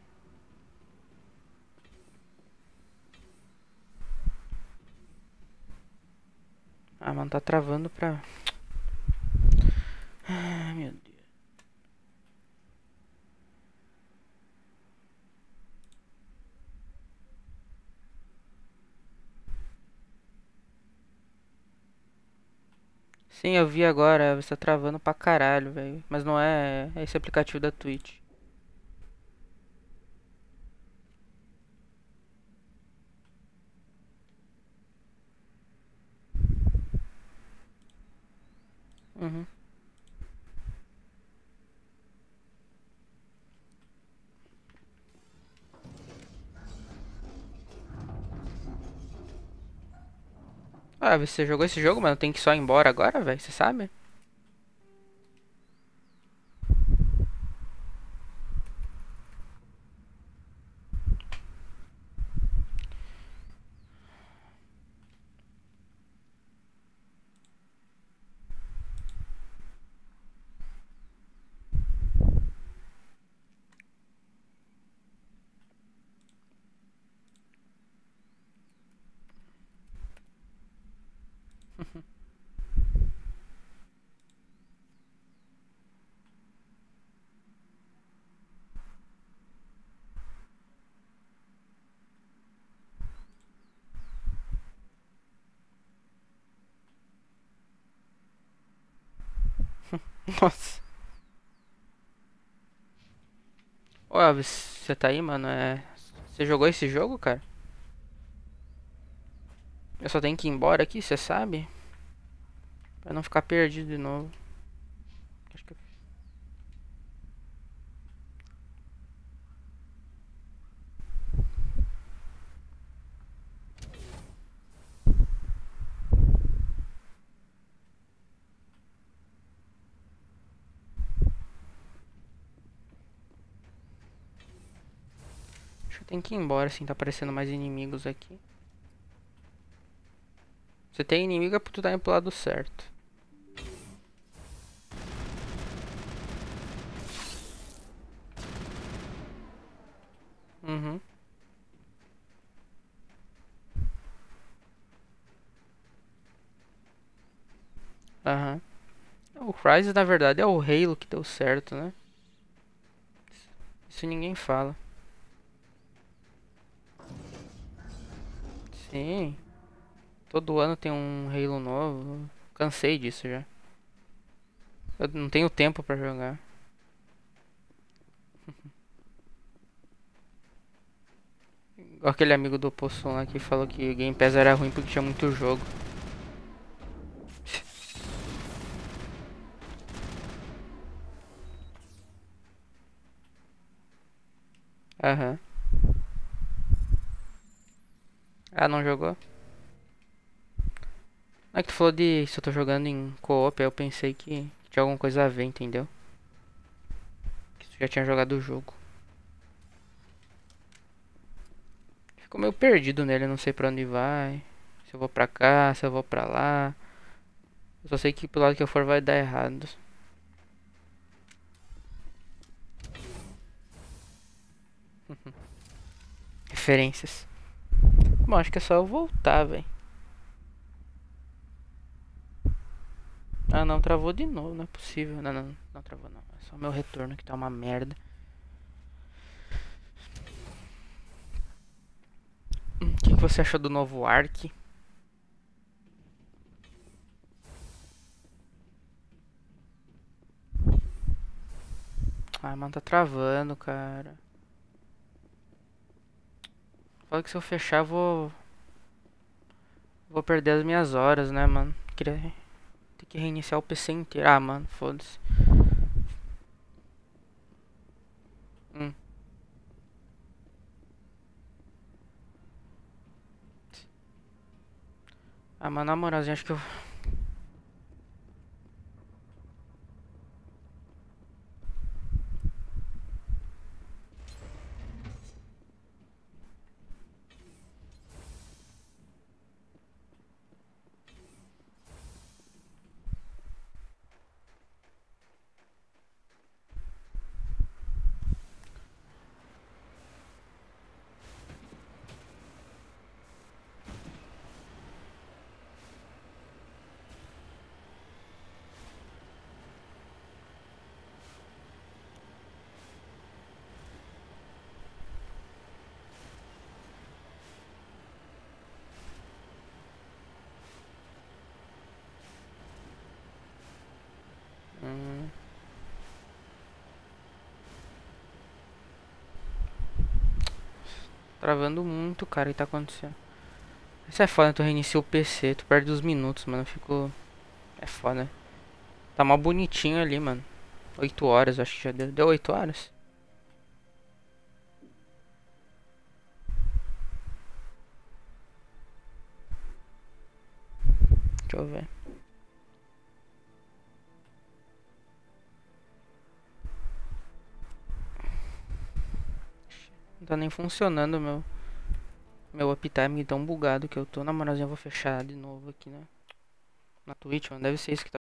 S1: Ah, mano, tá travando pra... Ai, meu Deus. Sim, eu vi agora, você tá travando pra caralho, velho. Mas não é, esse aplicativo da Twitch. Uhum. Ah, você jogou esse jogo, mano? Tem que só ir embora agora, velho? Você sabe? Nossa. Ô, Elvis, você tá aí, mano? Você jogou esse jogo, cara? Eu só tenho que ir embora aqui, você sabe? Pra não ficar perdido de novo. Acho que... Acho que eu tenho que ir embora, assim, tá aparecendo mais inimigos aqui. Você tem inimigo é porque tu tá indo pro lado certo. Uhum. Aham. O Crysis, na verdade, é o Halo que deu certo, né? Isso ninguém fala. Sim. Todo ano tem um Halo novo. Cansei disso já. Eu não tenho tempo pra jogar. Igual aquele amigo do Poçom lá que falou que o Game Pass era ruim porque tinha muito jogo. Aham. Ah, não jogou? Não é que tu falou de se eu tô jogando em co-op, aí eu pensei que tinha alguma coisa a ver, entendeu? Que tu já tinha jogado o jogo. Ficou meio perdido nele, eu não sei pra onde vai. Se eu vou pra cá, se eu vou pra lá. Eu só sei que pro lado que eu for vai dar errado. Referências. Bom, acho que é só eu voltar, velho. Ah, não, travou de novo, não é possível. Não, não, não travou não. É só meu retorno que tá uma merda. O que você achou do novo Ark? Ah, mano, tá travando, cara. Fala que se eu fechar, vou perder as minhas horas, né, mano? Queria ter que reiniciar o PC inteiro. Ah, mano, foda-se. Hum. Ah, mano, na moralzinha, acho que eu... Travando muito, cara, o que tá acontecendo? Isso é foda, tu reinicia o PC, tu perde os minutos, mano, eu fico... É foda. Tá mal bonitinho ali, mano. 8 horas, acho que já deu. Deu 8 horas? Deixa eu ver. Não tá nem funcionando meu uptime tão bugado que eu tô. Na moralzinha eu vou fechar de novo aqui, né? Na Twitch, mano. Deve ser isso que tá